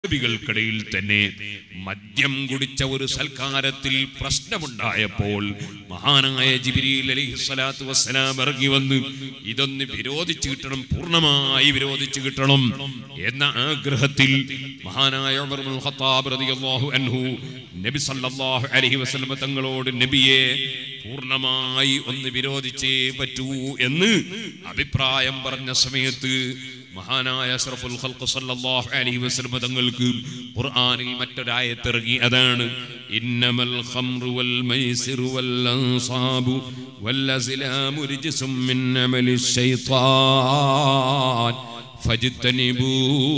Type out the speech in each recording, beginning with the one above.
ികൾക്കിടയിൽ തന്നെ മദ്യം കുടിച്ച ഒരു സൽക്കാരത്തിൽ പ്രശ്നമുണ്ടായപ്പോൾ മഹാനായ ജിബ്രീൽ അലൈഹിസ്സലാത്തു വസ്സലാം ഇറങ്ങി വന്ന് ഇതൊന്ന് വിരോധിച്ചു കിട്ടണം, പൂർണ്ണമായി വിരോധിച്ചു കിട്ടണം എന്ന ആഗ്രഹത്തിൽ മഹാനായ ഉമർ ഇബ്നുൽ ഖത്താബ് റളിയല്ലാഹു അൻഹു നബി സല്ലല്ലാഹു അലൈഹി വസല്ലം തങ്ങളോട് നബിയെ പൂർണ്ണമായി ഒന്ന് വിരോധിച്ചേ പറ്റൂ എന്ന് അഭിപ്രായം പറഞ്ഞ സമയത്ത് മഹാനായ അഷ്റഫുൽ ഖൽഖ് സല്ലല്ലാഹു അലൈഹി വസല്ലം തങ്ങൾക്ക് ഖുർആനിൽ മറ്റൊരായത്ത് ഇറങ്ങി. അതാണ് ഇന്നമൽ ഖംറു വൽ മൈസിറു വൽ അൻസാബു വൽ അസ്ലാമു റിജ്സും മിൻ അമലിശ് ശൈത്താൻ ഫജ്തനിബൂ.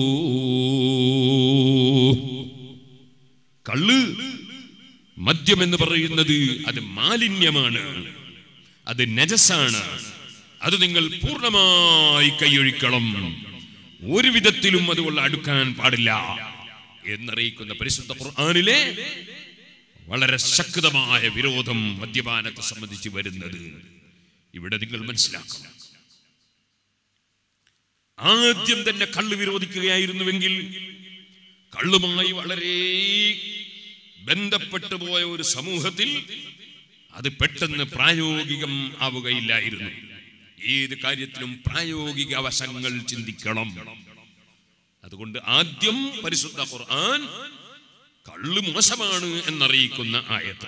കള്ള്, മദ്യം എന്ന് പറയുന്നത് അത് മാലിന്യമാണ്, അത് നജസാണ്, അത് നിങ്ങൾ പൂർണ്ണമായി കൈയൊഴിക്കണം, ഒരു വിധത്തിലും അതുകൊണ്ട് അടുക്കാൻ പാടില്ല എന്നറിയിക്കുന്ന പരിശുദ്ധ ഖുർആനിലെ വളരെ ശക്തമായ വിരോധം മദ്യപാനത്തെ സംബന്ധിച്ച് വരുന്നത് ഇവിടെ നിങ്ങൾ മനസ്സിലാക്കണം. ആദ്യം തന്നെ കള്ള് വിരോധിക്കുകയായിരുന്നുവെങ്കിൽ കള്ളുമായി വളരെ ബന്ധപ്പെട്ടു പോയ ഒരു സമൂഹത്തിൽ അത് പെട്ടെന്ന് പ്രായോഗികം ആവുകയില്ലായിരുന്നു. ഏത് കാര്യത്തിലും പ്രായോഗിക വശങ്ങൾ ചിന്തിക്കണം. അതുകൊണ്ട് ആദ്യം പരിശുദ്ധ ഖുർആൻ കള്ള് മോശമാണ് എന്നറിയിക്കുന്ന ആയത്ത്,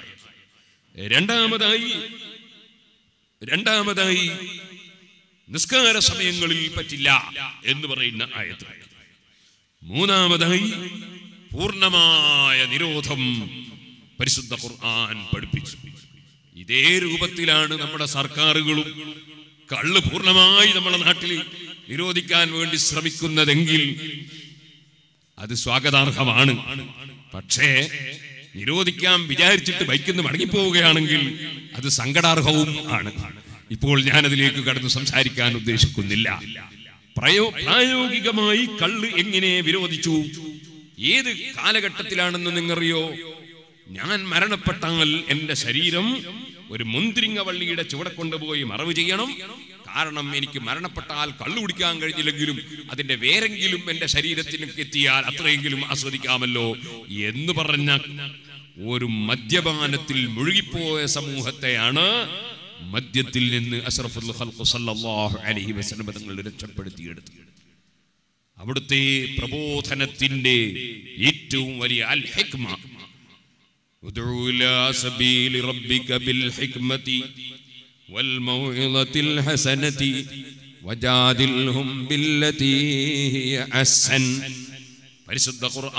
രണ്ടാമതായി നിസ്കാര സമയങ്ങളിൽ പറ്റില്ല എന്ന് പറയുന്ന ആയത്ത്, മൂന്നാമതായി പൂർണ്ണമായ നിരോധം പരിശുദ്ധ ഖുർആൻ പഠിപ്പിച്ചു. ഇതേ രൂപത്തിലാണ് നമ്മുടെ സർക്കാരുകളും കള്ള് പൂർണ്ണമായി നമ്മുടെ നാട്ടിൽ നിരോധിക്കാൻ വേണ്ടി ശ്രമിക്കുന്നതെങ്കിൽ അത് സ്വാഗതാർഹമാണ്. പക്ഷേ നിരോധിക്കാൻ വിചാരിച്ചിട്ട് ബൈക്കിന്ന് മടങ്ങിപ്പോവുകയാണെങ്കിൽ അത് സങ്കടാർഹവും ആണ്. ഇപ്പോൾ ഞാനതിലേക്ക് കടന്ന് സംസാരിക്കാൻ ഉദ്ദേശിക്കുന്നില്ല. പ്രായോഗികമായി കള്ള് എങ്ങനെ വിരോധിച്ചു, ഏത് കാലഘട്ടത്തിലാണെന്ന് നിങ്ങറിയോ? ഞാൻ മരണപ്പെട്ടാൽ എന്റെ ശരീരം ഒരു മുന്തിരിങ്ങ വള്ളിയുടെ ചുവടെ കൊണ്ടുപോയി മറവ് ചെയ്യണം. കാരണം എനിക്ക് മരണപ്പെട്ടാൽ കള്ളു കുടിക്കാൻ കഴിഞ്ഞില്ലെങ്കിലും അതിന്റെ വേരെങ്കിലും എന്റെ ശരീരത്തിലേക്ക് എത്തിയാൽ അത്രയെങ്കിലും ആസ്വദിക്കാമല്ലോ എന്ന് പറഞ്ഞ ഒരു മദ്യപാനത്തിൽ മുഴുകിപ്പോയ സമൂഹത്തെയാണ് മദ്യത്തിൽ നിന്ന് അഷ്റഫുൽ ഖൽഖ് സല്ലല്ലാഹു അലൈഹി വസല്ലം തങ്ങൾ രക്ഷപ്പെടുത്തിയെടുത്തത്. അവിടുത്തെ പ്രബോധനത്തിന്റെ ഏറ്റവും വലിയ അൽ ഹിക്മ, ഉദ്ഉ ഇലാ സബീലി റബ്ബിക ബിൽ ഹിക്മതി വൽ മൗഇളതിൽ ഹസനതി വജാദിൽഹും ബില്ലതി ഹിയ അഹ്സൻ. പരിശുദ്ധ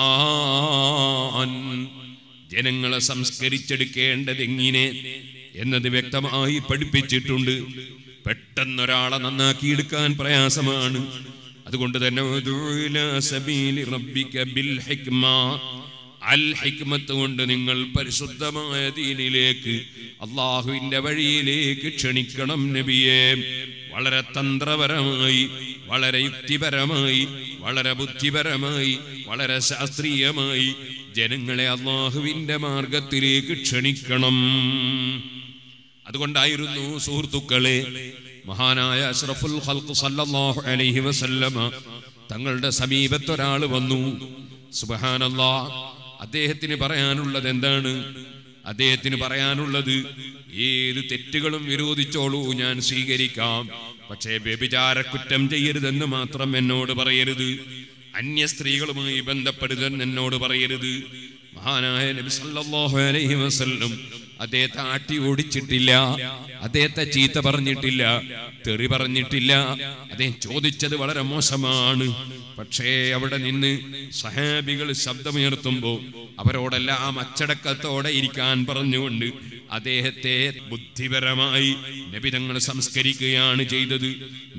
ഖുർആൻ ജനങ്ങളെ സംസ്കരിച്ചെടുക്കേണ്ടത് എങ്ങനെ എന്നത് വ്യക്തമായി പഠിപ്പിച്ചിട്ടുണ്ട്. പെട്ടെന്നൊരാളെ നന്നാക്കിയെടുക്കാൻ പ്രയാസമാണ്. അതുകൊണ്ട് തന്നെ ഉദ്ഉ ഇലാ സബീലി റബ്ബിക ബിൽ ഹിക്മ, അൽ ഹിക്മത്ത് കൊണ്ട് നിങ്ങൾ പരിശുദ്ധമായ ദീനിലേക്ക്, അള്ളാഹുവിന്റെ വഴിയിലേക്ക് ക്ഷണിക്കണം നബിയെ. വളരെ തന്ത്രപരമായി, വളരെ യുക്തിപരമായി, വളരെ ബുദ്ധിപരമായി, വളരെ ശാസ്ത്രീയമായി ജനങ്ങളെ അള്ളാഹുവിന്റെ മാർഗത്തിലേക്ക് ക്ഷണിക്കണം. അതുകൊണ്ടായിരുന്നു സുഹൃത്തുക്കളെ മഹാനായ അഷ്റഫുൽ ഖൽഖ് സല്ലല്ലാഹു അലൈഹി വസല്ലമ തങ്ങളുടെ സമീപത്തൊരാൾ വന്നു. സുബ്ഹാനല്ലാഹ്, അദ്ദേഹത്തിന് പറയാനുള്ളത് എന്താണ്? അദ്ദേഹത്തിന് പറയാനുള്ളത്, ഏത് തെറ്റുകളും വിരോധിച്ചോളൂ, ഞാൻ സ്വീകരിക്കാം, പക്ഷേ വ്യഭിചാര കുറ്റം ചെയ്യരുതെന്ന് മാത്രം എന്നോട് പറയരുത്, അന്യ സ്ത്രീകളുമായി ബന്ധപ്പെടരുതെന്ന് എന്നോട് പറയരുത്. മഹാനായ നബി സല്ലല്ലാഹു അലൈഹി വസല്ലം അദ്ദേഹത്തെ ആട്ടി ഓടിച്ചിട്ടില്ല, അദ്ദേഹത്തെ ചീത്ത പറഞ്ഞിട്ടില്ല, തെറി പറഞ്ഞിട്ടില്ല. അദ്ദേഹം ചോദിച്ചത് വളരെ മോശമാണ്. പക്ഷേ അവിടെ നിന്ന് സഹാബികൾ ശബ്ദമുയർത്തുമ്പോൾ അവരോടെല്ലാം അച്ചടക്കത്തോടെ ഇരിക്കാൻ പറഞ്ഞുകൊണ്ട് അദ്ദേഹത്തെ ബുദ്ധിപരമായി നബി തങ്ങൾ സംസ്കരിക്കുകയാണ് ചെയ്തത്.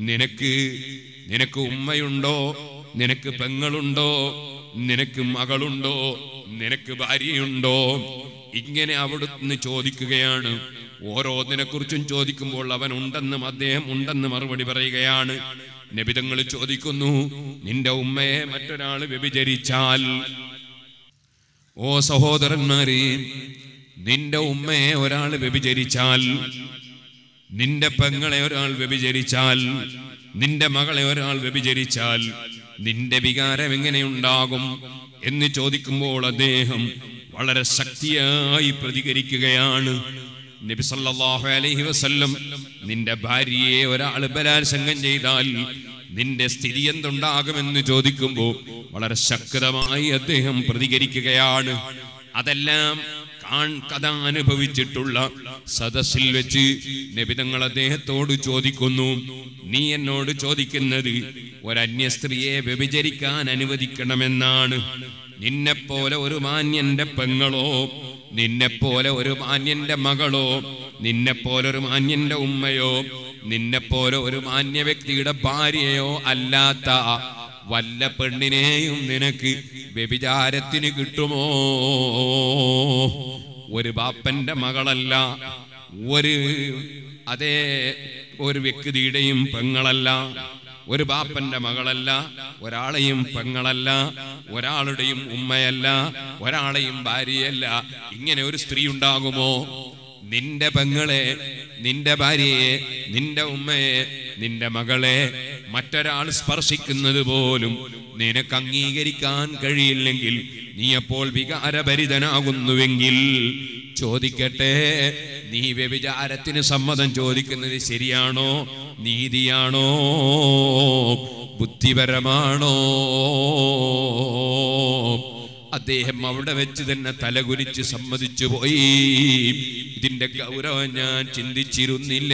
നിനക്ക് ഉമ്മയുണ്ടോ? നിനക്ക് പെങ്ങളുണ്ടോ? നിനക്ക് മകളുണ്ടോ? നിനക്ക് ഭാര്യയുണ്ടോ? ഇങ്ങനെ അവിടുന്ന് ചോദിക്കുകയാണ്. ഓരോന്നിനെ കുറിച്ചും ചോദിക്കുമ്പോൾ അവൻ ഉണ്ടെന്നും അദ്ദേഹം ഉണ്ടെന്ന് മറുപടി പറയുകയാണ്. നബി തങ്ങൾ ചോദിക്കുന്നു, നിന്റെ ഉമ്മയെ മറ്റൊരാൾ വ്യഭിചരിച്ചാൽ, ഓ സഹോദരന്മാരെ, നിന്റെ ഉമ്മയെ ഒരാൾ വ്യഭിചരിച്ചാൽ, നിന്റെ പെങ്ങളെ ഒരാൾ വ്യഭിചരിച്ചാൽ, നിന്റെ മകളെ ഒരാൾ വ്യഭിചരിച്ചാൽ നിന്റെ വികാരം എങ്ങനെയുണ്ടാകും? എന്ന് ചോദിക്കുമ്പോൾ അദ്ദേഹം വളരെ ശക്തിയായി പ്രതികരിക്കുകയാണ്. നബി സല്ലല്ലാഹു അലൈഹി വസല്ലം, നിന്റെ ഭാര്യയെ ഒരാൾ ബലാത്സംഗം ചെയ്താൽ നിന്റെ സ്ഥിതി എന്തുണ്ടാകുമെന്ന് ചോദിക്കുമ്പോൾ വളരെ ശക്തമായി അദ്ദേഹം പ്രതികരിക്കുകയാണ്. അതെല്ലാം കഥ അനുഭവിച്ചിട്ടുള്ള സദസ്സിൽ വെച്ച് നബി തങ്ങൾ അദ്ദേഹത്തോട് ചോദിക്കുന്നു, നീ എന്നോട് ചോദിക്കുന്നത് ഒരന്യ സ്ത്രീയെ വ്യഭിചരിക്കാൻ അനുവദിക്കണമെന്നാണ്. നിന്നെപ്പോലെ ഒരു മാന്യന്റെ പെങ്ങളോ, നിന്നെപ്പോലെ ഒരു മാന്യന്റെ മകളോ, നിന്നെപ്പോലെ ഒരു മാന്യന്റെ ഉമ്മയോ, നിന്നെപ്പോലെ ഒരു മാന്യ വ്യക്തിയുടെ ഭാര്യയോ അല്ലാത്ത വല്ല പെണ്ണിനെയും നിനക്ക് വ്യഭിചാരത്തിന് കിട്ടുമോ? ഒരു ബാപ്പന്റെ മകളല്ല, ഒരു വ്യക്തിയുടെയും പെങ്ങളല്ല, ഒരു ബാപ്പന്റെ മകളല്ല, ഒരാളെയും പെങ്ങളല്ല, ഒരാളുടെയും ഉമ്മയല്ല, ഒരാളെയും ഭാര്യയല്ല. ഇങ്ങനെ ഒരു സ്ത്രീ ഉണ്ടാകുമോ? നിന്റെ പെങ്ങളെ, നിന്റെ ഭാര്യയെ, നിന്റെ ഉമ്മയെ, നിന്റെ മകളെ മറ്റൊരാൾ സ്പർശിക്കുന്നത് പോലും നിനക്ക് അംഗീകരിക്കാൻ കഴിയില്ലെങ്കിൽ നീ അപ്പോൾ വികാരഭരിതനാകുന്നുവെങ്കിൽ ചോദിക്കട്ടെ, നീ വ്യഭിചാരത്തിന് സമ്മതം ചോദിക്കുന്നത് ശരിയാണോ? നീതിയാണോ? ബുദ്ധിപരമാണോ? അദ്ദേഹം അവിടെ വെച്ച് തന്നെ തലകുനിച്ച് സമ്മതിച്ചു പോയി. ഇതിന്റെ ഗൗരവം ഞാൻ ചിന്തിച്ചിരുന്നില്ല.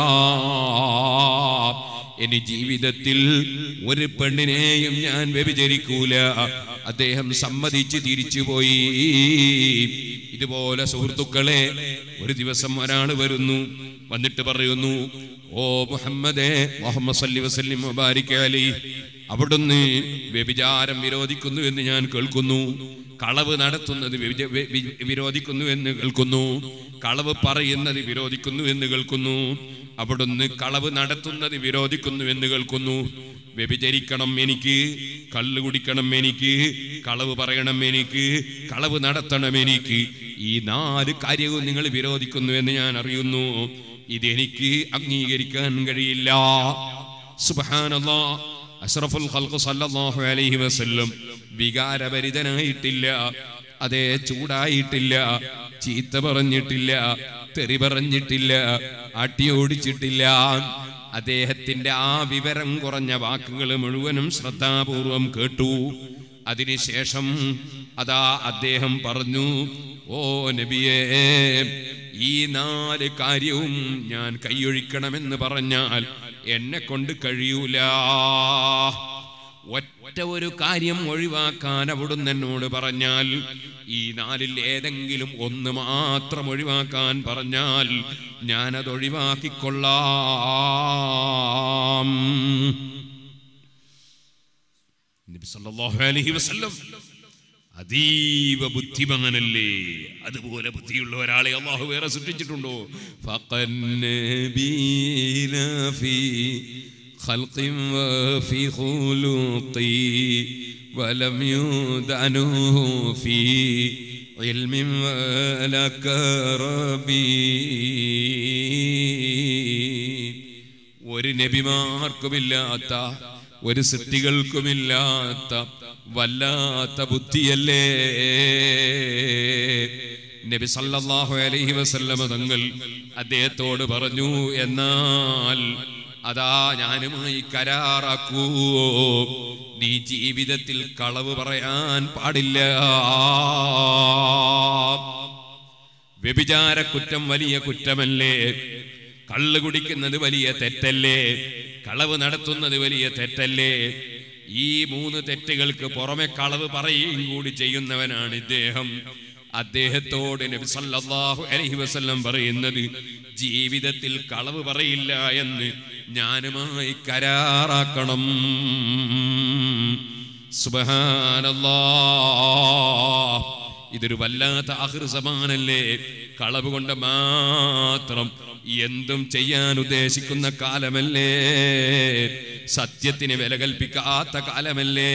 ഇനി ജീവിതത്തിൽ ഒരു പെണ്ണിനെയും ഞാൻ വ്യഭിചരിക്കൂല. അദ്ദേഹം സമ്മതിച്ച് തിരിച്ചുപോയി. ഇതുപോലെ സുഹൃത്തുക്കളെ, ഒരു ദിവസം ഒരാൾ വരുന്നു, വന്നിട്ട് പറയുന്നു, ഓ മുഹമ്മദേ, മുഹമ്മദ് സല്ലല്ലാഹു അലൈഹി വസല്ലം മുബാരിക് അലൈഹി, അവിടുന്ന് വ്യഭിചാരം വിരോധിക്കുന്നു എന്ന് ഞാൻ കേൾക്കുന്നു, കളവ് നടത്തുന്നത് വിരോധിക്കുന്നു എന്ന് കേൾക്കുന്നു, കളവ് പറയുന്നത് വിരോധിക്കുന്നു എന്ന് കേൾക്കുന്നു, അവിടുന്ന് കളവ് നടത്തുന്നത് വിരോധിക്കുന്നു എന്ന് കേൾക്കുന്നു. വ്യഭിചരിക്കണം എനിക്ക്, കള്ള് കുടിക്കണം എനിക്ക്, കളവ് പറയണം എനിക്ക്, കളവ് നടത്തണം എനിക്ക്, ഈ 4 കാര്യവും നിങ്ങൾ വിരോധിക്കുന്നു എന്ന് ഞാൻ അറിയുന്നു. ഇതെനിക്ക് അംഗീകരിക്കാൻ കഴിയില്ല. സുബ്ഹാനല്ലാഹ്, അഷ്റഫുൽ ഖൽഖ് സല്ലല്ലാഹു അലൈഹി വസല്ലം വികാരഭരിതനായിട്ടില്ല, അതേ ചൂടായിട്ടില്ല, ചീത്ത പറഞ്ഞിട്ടില്ല, തെറി പറഞ്ഞിട്ടില്ല, അടിയോടിച്ചിട്ടില്ല. അദ്ദേഹത്തിന്റെ ആ വിവരം കുറഞ്ഞ വാക്കുകൾ മുഴുവനും ശ്രദ്ധാപൂർവം കേട്ടു. അതിനുശേഷം അതാ അദ്ദേഹം പറഞ്ഞു, ഓ നബിയേ, ഈ 4 കാര്യവും ഞാൻ കൈയൊഴിക്കണമെന്ന് പറഞ്ഞാൽ എന്നെ കൊണ്ട് കഴിയൂല. ഒറ്റ ഒരു കാര്യം ഒഴിവാക്കാൻ അവിടുന്ന് എന്നോട് പറഞ്ഞാൽ, ഈ 4ൽ ഏതെങ്കിലും ഒന്ന് മാത്രം ഒഴിവാക്കാൻ പറഞ്ഞാൽ ഞാനത് ഒഴിവാക്കിക്കൊള്ളാം. നബി സല്ലല്ലാഹു അലൈഹി വസല്ലം അതീവ ബുദ്ധിമാനല്ലേ? അതുപോലെ ബുദ്ധിയുള്ള ഒരാളെ അല്ലാഹു വേറെ സൃഷ്ടിച്ചിട്ടുണ്ടോ? خلق وفي خلق ولم يدعنه في علم ولا كرب. ഒരു നബിമാർക്കുമില്ലാത്ത, ഒരു സൃഷ്ടികൾക്കുമില്ലാത്ത വല്ലാത്ത ബുദ്ധിയല്ലേ നബി സല്ലല്ലാഹു അലൈഹി വസല്ലം തങ്ങൾ അദ്ദേഹത്തോട് പറഞ്ഞു, എന്നാൽ അതാ ഞാനുമായി കരാറാക്കൂ, നീ ജീവിതത്തിൽ കളവ് പറയാൻ പാടില്ല. വ്യഭിചാര കുറ്റം വലിയ കുറ്റമല്ലേ? കള്ള് കുടിക്കുന്നത് വലിയ തെറ്റല്ലേ? കളവ് നടത്തുന്നത് വലിയ തെറ്റല്ലേ? ഈ 3 തെറ്റുകൾക്ക് പുറമെ കളവ് പറയുകയും കൂടി ചെയ്യുന്നവനാണ് ഇദ്ദേഹം. അദ്ദേഹത്തോട് നബി സല്ലല്ലാഹു അലൈഹി വസല്ലം പറയുന്നത്, ജീവിതത്തിൽ കളവ് പറയില്ല എന്ന് ഞാനുമായി കരാറാക്കണം. സുബ്ഹാനല്ലാഹ്, ഇതൊരു വല്ലാത്ത ആഖിർ സമാനല്ലേ? കളവ് കൊണ്ട് മാത്രം എന്തും ചെയ്യാൻ ഉദ്ദേശിക്കുന്ന കാലമല്ലേ? സത്യത്തിന് വില കൽപ്പിക്കാത്ത കാലമല്ലേ?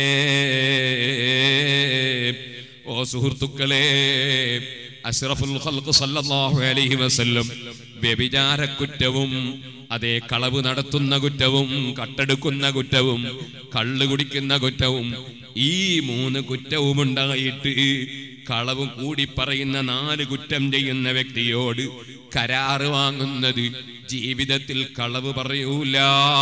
ഓ സുഹൃത്തുക്കളെ, അഷ്റഫുൽ ഖൽഖ് സല്ലല്ലാഹു അലൈഹി വസല്ലം വ്യഭിചാര കുറ്റവും, അതേ കളവ് നടത്തുന്ന കുറ്റവും, കട്ടെടുക്കുന്ന കുറ്റവും, കള്ള് കുടിക്കുന്ന കുറ്റവും, ഈ 3 കുറ്റവുമുണ്ടായിട്ട് കളവ് കൂടി പറയുന്ന 4 കുറ്റം ചെയ്യുന്ന വ്യക്തിയോട് കരാറ് വാങ്ങുന്നത് ജീവിതത്തിൽ കളവ് പറയൂല.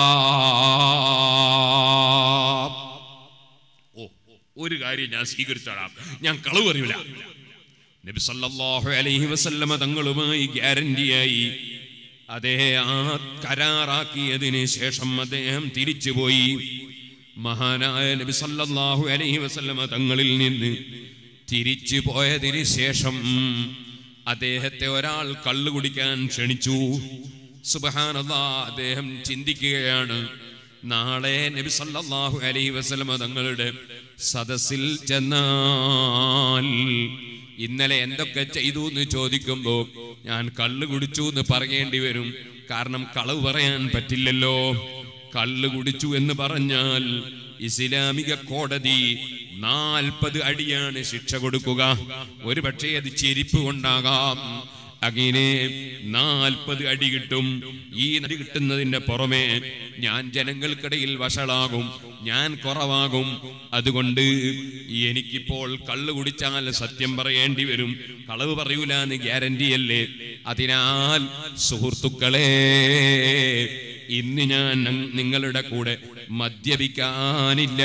ഒരു കാര്യം ഞാൻ സ്വീകരിച്ചോളാം, ഞാൻ കളവ് പറയൂല. നബി സല്ലല്ലാഹു അലൈഹി വസല്ലമ തങ്ങളുമായി ഗ്യാരണ്ടിയായി ആ കരാറാക്കിയതിന് ശേഷം അദ്ദേഹം തിരിച്ചുപോയി. മഹാനായ നബി സല്ലല്ലാഹു അലൈഹി വസല്ലമ തങ്ങളിൽ നിന്ന് തിരിച്ചു പോയതിന് ശേഷം അദ്ദേഹത്തെ ഒരാൾ കള്ളു കുടിക്കാൻ ക്ഷണിച്ചു. സുബ്ഹാനല്ലാഹ്, അദ്ദേഹം ചിന്തിക്കുകയാണ്, നാളെ നബി സല്ലല്ലാഹു അലൈഹി വസല്ലമ തങ്ങളുടെ സദസ്സിൽ ചെന്നാൽ ഇന്നലെ എന്തൊക്കെ ചെയ്തു എന്ന് ചോദിക്കുമ്പോൾ ഞാൻ കള്ളു കുടിച്ചു എന്ന് പറയേണ്ടി വരും. കാരണം കളവ് പറയാൻ പറ്റില്ലല്ലോ. കള്ളു കുടിച്ചു എന്ന് പറഞ്ഞാൽ ഇസ്ലാമിക കോടതി 40 അടിയാണ് ശിക്ഷ കൊടുക്കുക. ഒരു പക്ഷേ അത് ചെരിപ്പ് കൊണ്ടാകാം. അങ്ങനെ 40 അടി കിട്ടും. ഈ അടി കിട്ടുന്നതിന്റെ പുറമെ ഞാൻ ജനങ്ങൾക്കിടയിൽ വഷളാകും, ഞാൻ കുറവാകും. അതുകൊണ്ട് എനിക്കിപ്പോൾ കള്ളു കുടിച്ചാൽ സത്യം പറയേണ്ടി വരും, കളവ് പറയൂല എന്ന് ഗ്യാരണ്ടിയല്ലേ. അതിനാൽ സുഹൃത്തുക്കളെ, ഇന്ന് ഞാൻ നിങ്ങളുടെ കൂടെ മദ്യപിക്കാനില്ല.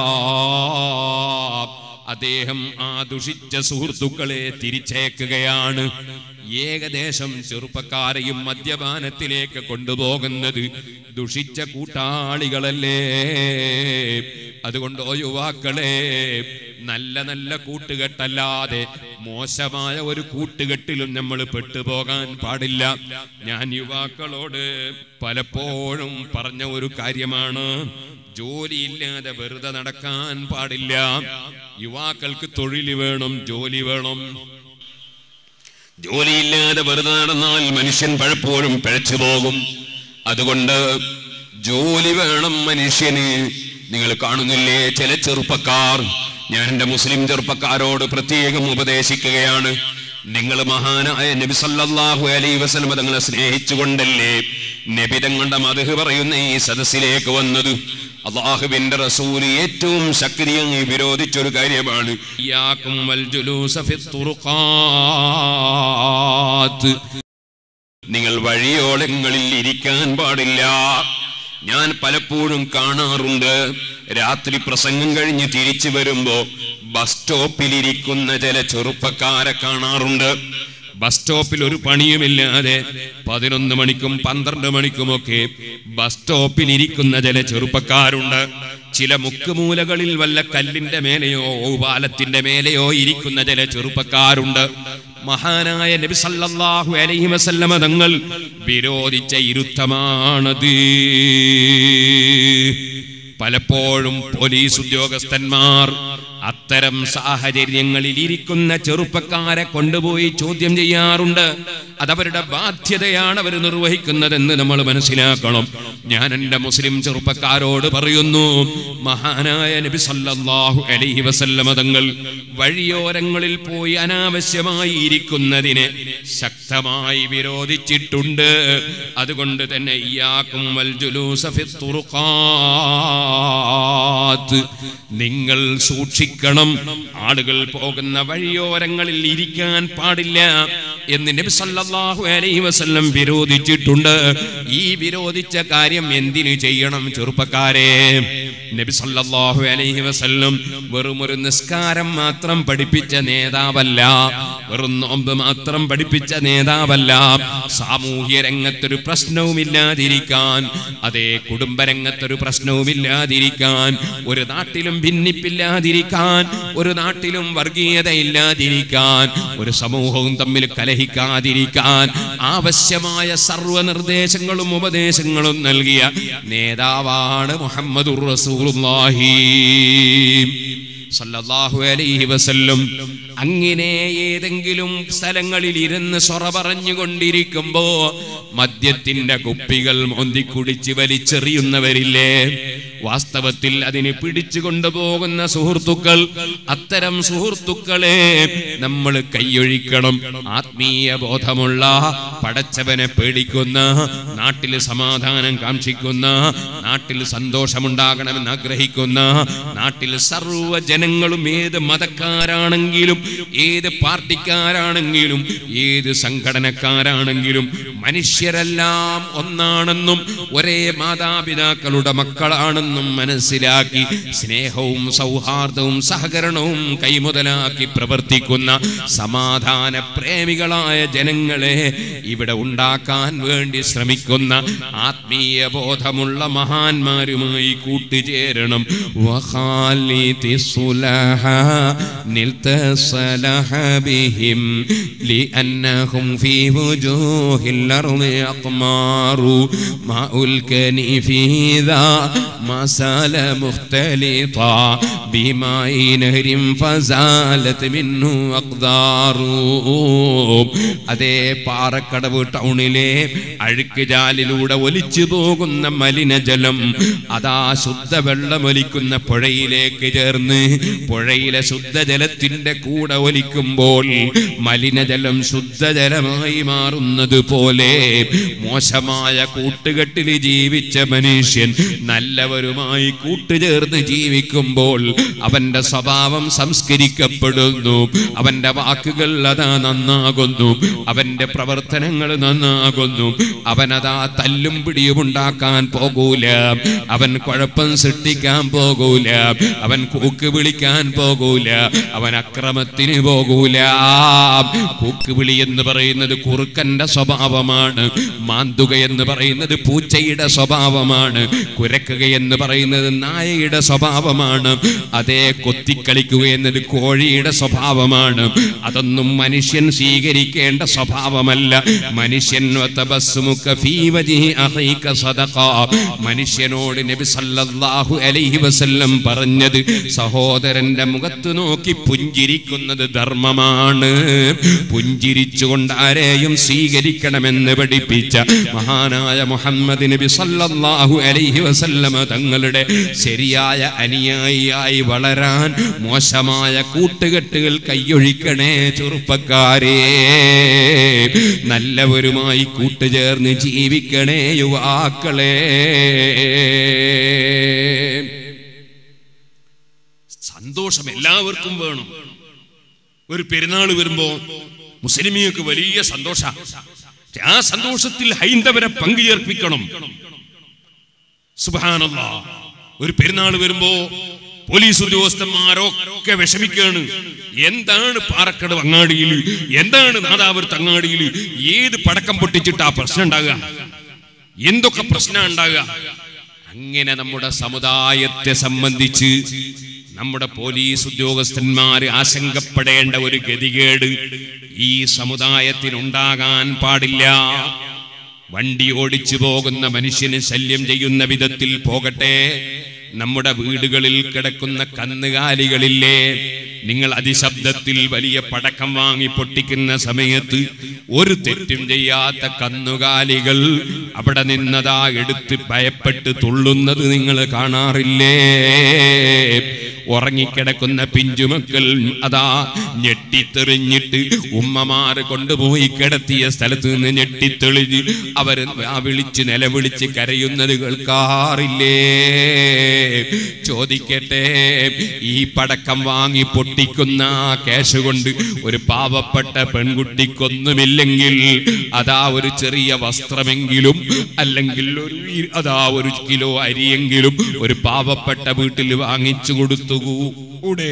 അദ്ദേഹം ആ ദുഷിച്ച സുഹൃത്തുക്കളെ തിരിച്ചയക്കുകയാണ്. ഏകദേശം ചെറുപ്പക്കാരെയും മദ്യപാനത്തിലേക്ക് കൊണ്ടുപോകുന്നത് ദുഷിച്ച കൂട്ടാളികളല്ലേ. അതുകൊണ്ട് യുവാക്കളെ, നല്ല നല്ല കൂട്ടുകെട്ടല്ലാതെ മോശമായ ഒരു കൂട്ടുകെട്ടിലും നമ്മൾ പെട്ടുപോകാൻ പാടില്ല. ഞാൻ യുവാക്കളോട് പലപ്പോഴും പറഞ്ഞ ഒരു കാര്യമാണ്, ജോലിയില്ലാതെ വെറുതെ നടക്കാൻ പാടില്ല. യുവാക്കൾക്ക് തൊഴിൽ വേണം, ജോലി വേണം. ജോലിയില്ലാതെ വെറുതെ നടന്നാൽ മനുഷ്യൻ പലപ്പോഴും പിഴച്ചു പോകും. അതുകൊണ്ട് ജോലി വേണം മനുഷ്യന്. നിങ്ങൾ കാണുന്നില്ലേ ചില ചെറുപ്പക്കാർ, ഞാൻ എൻ്റെ മുസ്ലിം ചെറുപ്പക്കാരോട് പ്രത്യേകം ഉപദേശിക്കുകയാണ്, നിങ്ങൾ മഹാനായ നബി സല്ലല്ലാഹു അലൈഹി വസല്ലം തങ്ങളെ സ്നേഹിച്ചുകൊണ്ടല്ലേ നബി തങ്ങളുടെ മദ്ഹ് പറയുന്ന ഈ സദസ്സിലേക്ക് വന്നത്. അല്ലാഹുവിന്റെ റസൂൽ ഏറ്റവും ശക്തിയായി വിരോധിച്ചൊരു കാര്യമാണ് ഇയ്യാകും വൽ ജുലൂസ ഫിത് തുറുഖാത്ത്. നിങ്ങൾ വഴിയോരങ്ങളിൽ ഇരിക്കാൻ പാടില്ല. ഞാൻ പലപ്പോഴും കാണാറുണ്ട്, രാത്രി പ്രസംഗം കഴിഞ്ഞ് തിരിച്ചു വരുമ്പോ ബസ് സ്റ്റോപ്പിലിരിക്കുന്ന ചില ചെറുപ്പക്കാരെ കാണാറുണ്ട്. ബസ് സ്റ്റോപ്പിൽ ഒരു പണിയുമില്ലാതെ 11 മണിക്കും 12 മണിക്കുമൊക്കെ ബസ് സ്റ്റോപ്പിൽ ഇരിക്കുന്ന ചില ചെറുപ്പക്കാരുണ്ട്. ചില മുക്കുമൂലകളിൽ വല്ല കല്ലിന്റെ മേലെയോ പാലത്തിന്റെ മേലെയോ ഇരിക്കുന്ന ചില ചെറുപ്പക്കാരുണ്ട്. മഹാനായ നബി സല്ലല്ലാഹു അലൈഹി വസല്ലമ തങ്ങൾ വിരോധിച്ച ഇരുത്തമാണത്. പലപ്പോഴും പോലീസ് ഉദ്യോഗസ്ഥന്മാർ അത്തരം സാഹചര്യങ്ങളിൽ ഇരിക്കുന്ന ചെറുപ്പക്കാരെ കൊണ്ടുപോയി ചോദ്യം ചെയ്യാറുണ്ട്. അതവരുടെ ബാധ്യതയാണ് അവർ നിർവഹിക്കുന്നതെന്ന് നമ്മൾ മനസ്സിലാക്കണം. ഞാൻ എൻ്റെ മുസ്ലിം ചെറുപ്പക്കാരോട് പറയുന്നു, മഹാനായ നബി സല്ലല്ലാഹു അലൈഹി വസല്ലമ തങ്ങൾ വഴിയോരങ്ങളിൽ പോയി അനാവശ്യമായി ഇരിക്കുന്നതിനെ ശക്തമായി വിരോധിച്ചിട്ടുണ്ട്. അതുകൊണ്ട് തന്നെ ഇയ്യാകും വൽ ജുലൂസ ഫിത് തുറുഖാത്ത്, നിങ്ങൾ സൂക്ഷിക്കണം. ആളുകൾ പോകുന്ന വഴിയോരങ്ങളിൽ ഇരിക്കാൻ പാടില്ല എന്ന് നബി സല്ലല്ലാഹു അലൈഹി വസല്ലം വിരോധിച്ചിട്ടുണ്ട്. ഈ വിരോധിച്ച കാര്യം എന്തിനു ചെയ്യണം ചെറുപ്പക്കാരെ? നബി സല്ലല്ലാഹു അലൈഹി വസല്ലം വെറും ഒരു നിസ്കാരം മാത്രം പഠിപ്പിച്ച നേതാവല്ല, വെറും നോമ്പ് മാത്രം പഠിപ്പിച്ച നേതാവല്ല. സാമൂഹ്യ രംഗത്തൊരു പ്രശ്നവുമില്ലാതിരിക്കാൻ, അതേ കുടുംബരംഗത്തൊരു പ്രശ്നവുമില്ലാതിരിക്കാൻ, ഒരു നാട്ടിലും ഭിന്നിപ്പില്ലാതിരിക്കാൻ, ഒരു നാട്ടിലും വർഗീയത ഇല്ലാതിരിക്കാൻ, ഒരു സമൂഹവും തമ്മിൽ കലഹിക്കാതിരിക്കാൻ ആവശ്യമായ സർവ്വ നിർദ്ദേശങ്ങളും ഉപദേശങ്ങളും നൽകിയ നേതാവാണ് മുഹമ്മദുർ റസൂലുള്ളാഹി സല്ലല്ലാഹു അലൈഹി വസല്ലം. അങ്ങനെ ഏതെങ്കിലും സ്ഥലങ്ങളിൽ ഇരുന്ന് സൊറ പറഞ്ഞുകൊണ്ടിരിക്കുമ്പോ മദ്യത്തിന്റെ കുപ്പികൾ മോന്തി കുടിച്ച് വലിച്ചെറിയുന്നവരില്ലേ? വാസ്തവത്തിൽ അതിനെ പിടിച്ചു കൊണ്ടുപോകുന്ന സുഹൃത്തുക്കൾ, അത്തരം സുഹൃത്തുക്കളെ നമ്മൾ കൈയൊഴിക്കണം. ആത്മീയ ബോധമുള്ള, പടച്ചവനെ പേടിക്കുന്ന, നാട്ടിൽ സമാധാനം കാക്ഷിക്കുന്ന, നാട്ടിൽ സന്തോഷമുണ്ടാകണമെന്ന് ആഗ്രഹിക്കുന്ന, നാട്ടിൽ സർവ്വ ജനങ്ങളും ഏത് മതക്കാരാണെങ്കിലും ഏത് പാർട്ടിക്കാരാണെങ്കിലും ഏത് സംഘടനക്കാരാണെങ്കിലും മനുഷ്യരെല്ലാം ഒന്നാണെന്നും ഒരേ മാതാപിതാക്കളുടെ മക്കളാണെന്നും മനസ്സിലാക്കി സ്നേഹവും സൗഹാർദ്ദവും സഹകരണവും കൈമുതലാക്കി പ്രവർത്തിക്കുന്ന സമാധാന പ്രേമികളായ ജനങ്ങളെ ഇവിടെ ഉണ്ടാക്കാൻ വേണ്ടി ശ്രമിക്കുന്ന ആത്മീയ ബോധമുള്ള മഹാന്മാരുമായി കൂട്ടുചേരണം. لأنهم في وجوه الأرض أقمار ماء الكنيف ذا ما سال مختلطا بماء نهر فزالت منه أقدار. അതേ പാറക്കടവ് ടൗണിലെ അഴുക്ക് ജാലിലൂടെ ഒലിച്ചു പോകുന്ന മലിനജലം അതാ ശുദ്ധവെള്ളമൊലിക്കുന്ന പുഴയിലേക്ക് ചേർന്ന് പുഴയിലെ ശുദ്ധജലത്തിന്റെ കൂടെ ഒലിക്കുമ്പോൾ മലിനജലം ശുദ്ധജലമായി മാറുന്നത് പോലെ മോശമായ കൂട്ടുകെട്ടിൽ ജീവിച്ച മനുഷ്യൻ നല്ലവരുമായി കൂട്ടുചേർന്ന് ജീവിക്കുമ്പോൾ അവന്റെ സ്വഭാവം സംസ്കരിക്കപ്പെടുന്നു, അവന്റെ വാക്കുകൾ അതാ നന്നാകുന്നു, അവന്റെ പ്രവർത്തനങ്ങൾ നന്നാകുന്നു. അവനതാ തല്ലും പിടിയും ഉണ്ടാക്കാൻ പോകൂല, അവൻ കുഴപ്പം സൃഷ്ടിക്കാൻ പോകൂല, അവൻ കൂക്ക് വിളിക്കാൻ പോകൂല, അവൻ അക്രമത്തിന് പോകൂല. കൂക്കുവിളി എന്ന് പറയുന്നത് കുറുക്കന്റെ സ്വഭാവമാണ്, മാന്തുക എന്ന് പറയുന്നത് പൂച്ചയുടെ സ്വഭാവമാണ്, കുരക്കുക എന്ന് പറയുന്നത് നായയുടെ സ്വഭാവമാണ്, അതേ കൊത്തിക്കളിക്കുക എന്നത് കോഴിയുടെ സ്വഭാവമാണ്. അതൊന്നും മനുഷ്യൻ സ്വീകരിക്കേണ്ട സ്വഭാവമല്ല. മനുഷ്യൻ മനുഷ്യനോട് നബി സല്ലല്ലാഹു അലൈഹി വസല്ലം പറഞ്ഞത് സഹോദരന്റെ മുഖത്ത് നോക്കി പുഞ്ചിരിക്കുന്നത് ധർമ്മമാണ്. പുഞ്ചിരിച്ചുകൊണ്ട് ആരെയും സ്വീകരിക്കണമെന്ന് പഠിപ്പിച്ച മഹാനായ മുഹമ്മദ് നബി സല്ലല്ലാഹു അലൈഹി വസല്ലം തങ്ങളുടെ ശരിയായ അനുയായിയായി വളരാൻ മോശമായ കൂട്ടുകെട്ടുകൾ കൈയൊഴിക്കണേ ചെറുപ്പക്കാരെ. നല്ലവരുമായി കൂട്ടുചേർന്ന് ജീവിക്കണേ യുവാക്കളെ. സന്തോഷം എല്ലാവർക്കും വേണം. ഒരു പെരുന്നാൾ വരുമ്പോ മുസ്ലിമീങ്ങൾക്ക് വലിയ സന്തോഷ. ആ സന്തോഷത്തിൽ ഹൈന്ദവരെ പങ്കുചേർപ്പിക്കണം. സുബ്ഹാനല്ലാഹ്. ഒരു പെരുന്നാൾ വരുമ്പോ പോലീസ് ഉദ്യോഗസ്ഥന്മാരൊക്കെ വിഷമിക്കാണ്. എന്താണ് പാറക്കടവ് അങ്ങാടിയിൽ, എന്താണ് നാദാപുരത്ത് അങ്ങാടിയിൽ ഏത് പടക്കം പൊട്ടിച്ചിട്ട് ആ പ്രശ്നം ഉണ്ടാകുക, എന്തൊക്കെ പ്രശ്നം ഉണ്ടാകുക. അങ്ങനെ നമ്മുടെ സമുദായത്തെ സംബന്ധിച്ച് നമ്മുടെ പോലീസ് ഉദ്യോഗസ്ഥന്മാർ ആശങ്കപ്പെടേണ്ട ഒരു ഗതികേട് ഈ സമുദായത്തിനുണ്ടാകാൻ പാടില്ല. വണ്ടി ഓടിച്ചു പോകുന്ന മനുഷ്യന് ശല്യം ചെയ്യുന്ന വിധത്തിൽ പോകട്ടെ. നമ്മുടെ വീടുകളിൽ കിടക്കുന്ന കന്നുകാലികളില്ലേ, നിങ്ങൾ അതിശബ്ദത്തിൽ വലിയ പടക്കം വാങ്ങി പൊട്ടിക്കുന്ന സമയത്ത് ഒരു തെറ്റും ചെയ്യാത്ത കന്നുകാലികൾ അവിടെ നിന്നതാ എടുത്ത് ഭയപ്പെട്ട് തുള്ളുന്നത് നിങ്ങൾ കാണാറില്ലേ? ഉറങ്ങിക്കിടക്കുന്ന പിഞ്ചുമക്കൾ അതാ ഞെട്ടിത്തെറിഞ്ഞിട്ട് ഉമ്മമാര് കൊണ്ടുപോയി കിടത്തിയ സ്ഥലത്ത് നിന്ന് ഞെട്ടിത്തെളിഞ്ഞ് അവര് വിളിച്ച് നിലവിളിച്ച് കരയുന്നത് കേൾക്കാറില്ലേ? ചോദിക്കട്ടെ, ഈ പടക്കം വാങ്ങി പൊട്ടിക്കുന്ന ക്യാഷ് കൊണ്ട് ഒരു പാവപ്പെട്ട പെൺകുട്ടിക്കൊന്നുമില്ലെങ്കിൽ അതാ ഒരു ചെറിയ വസ്ത്രമെങ്കിലും അല്ലെങ്കിൽ ഒരു കിലോ അരിയെങ്കിലും ഒരു പാവപ്പെട്ട വീട്ടിൽ വാങ്ങിച്ചു കൊടുത്തുകൂടെ?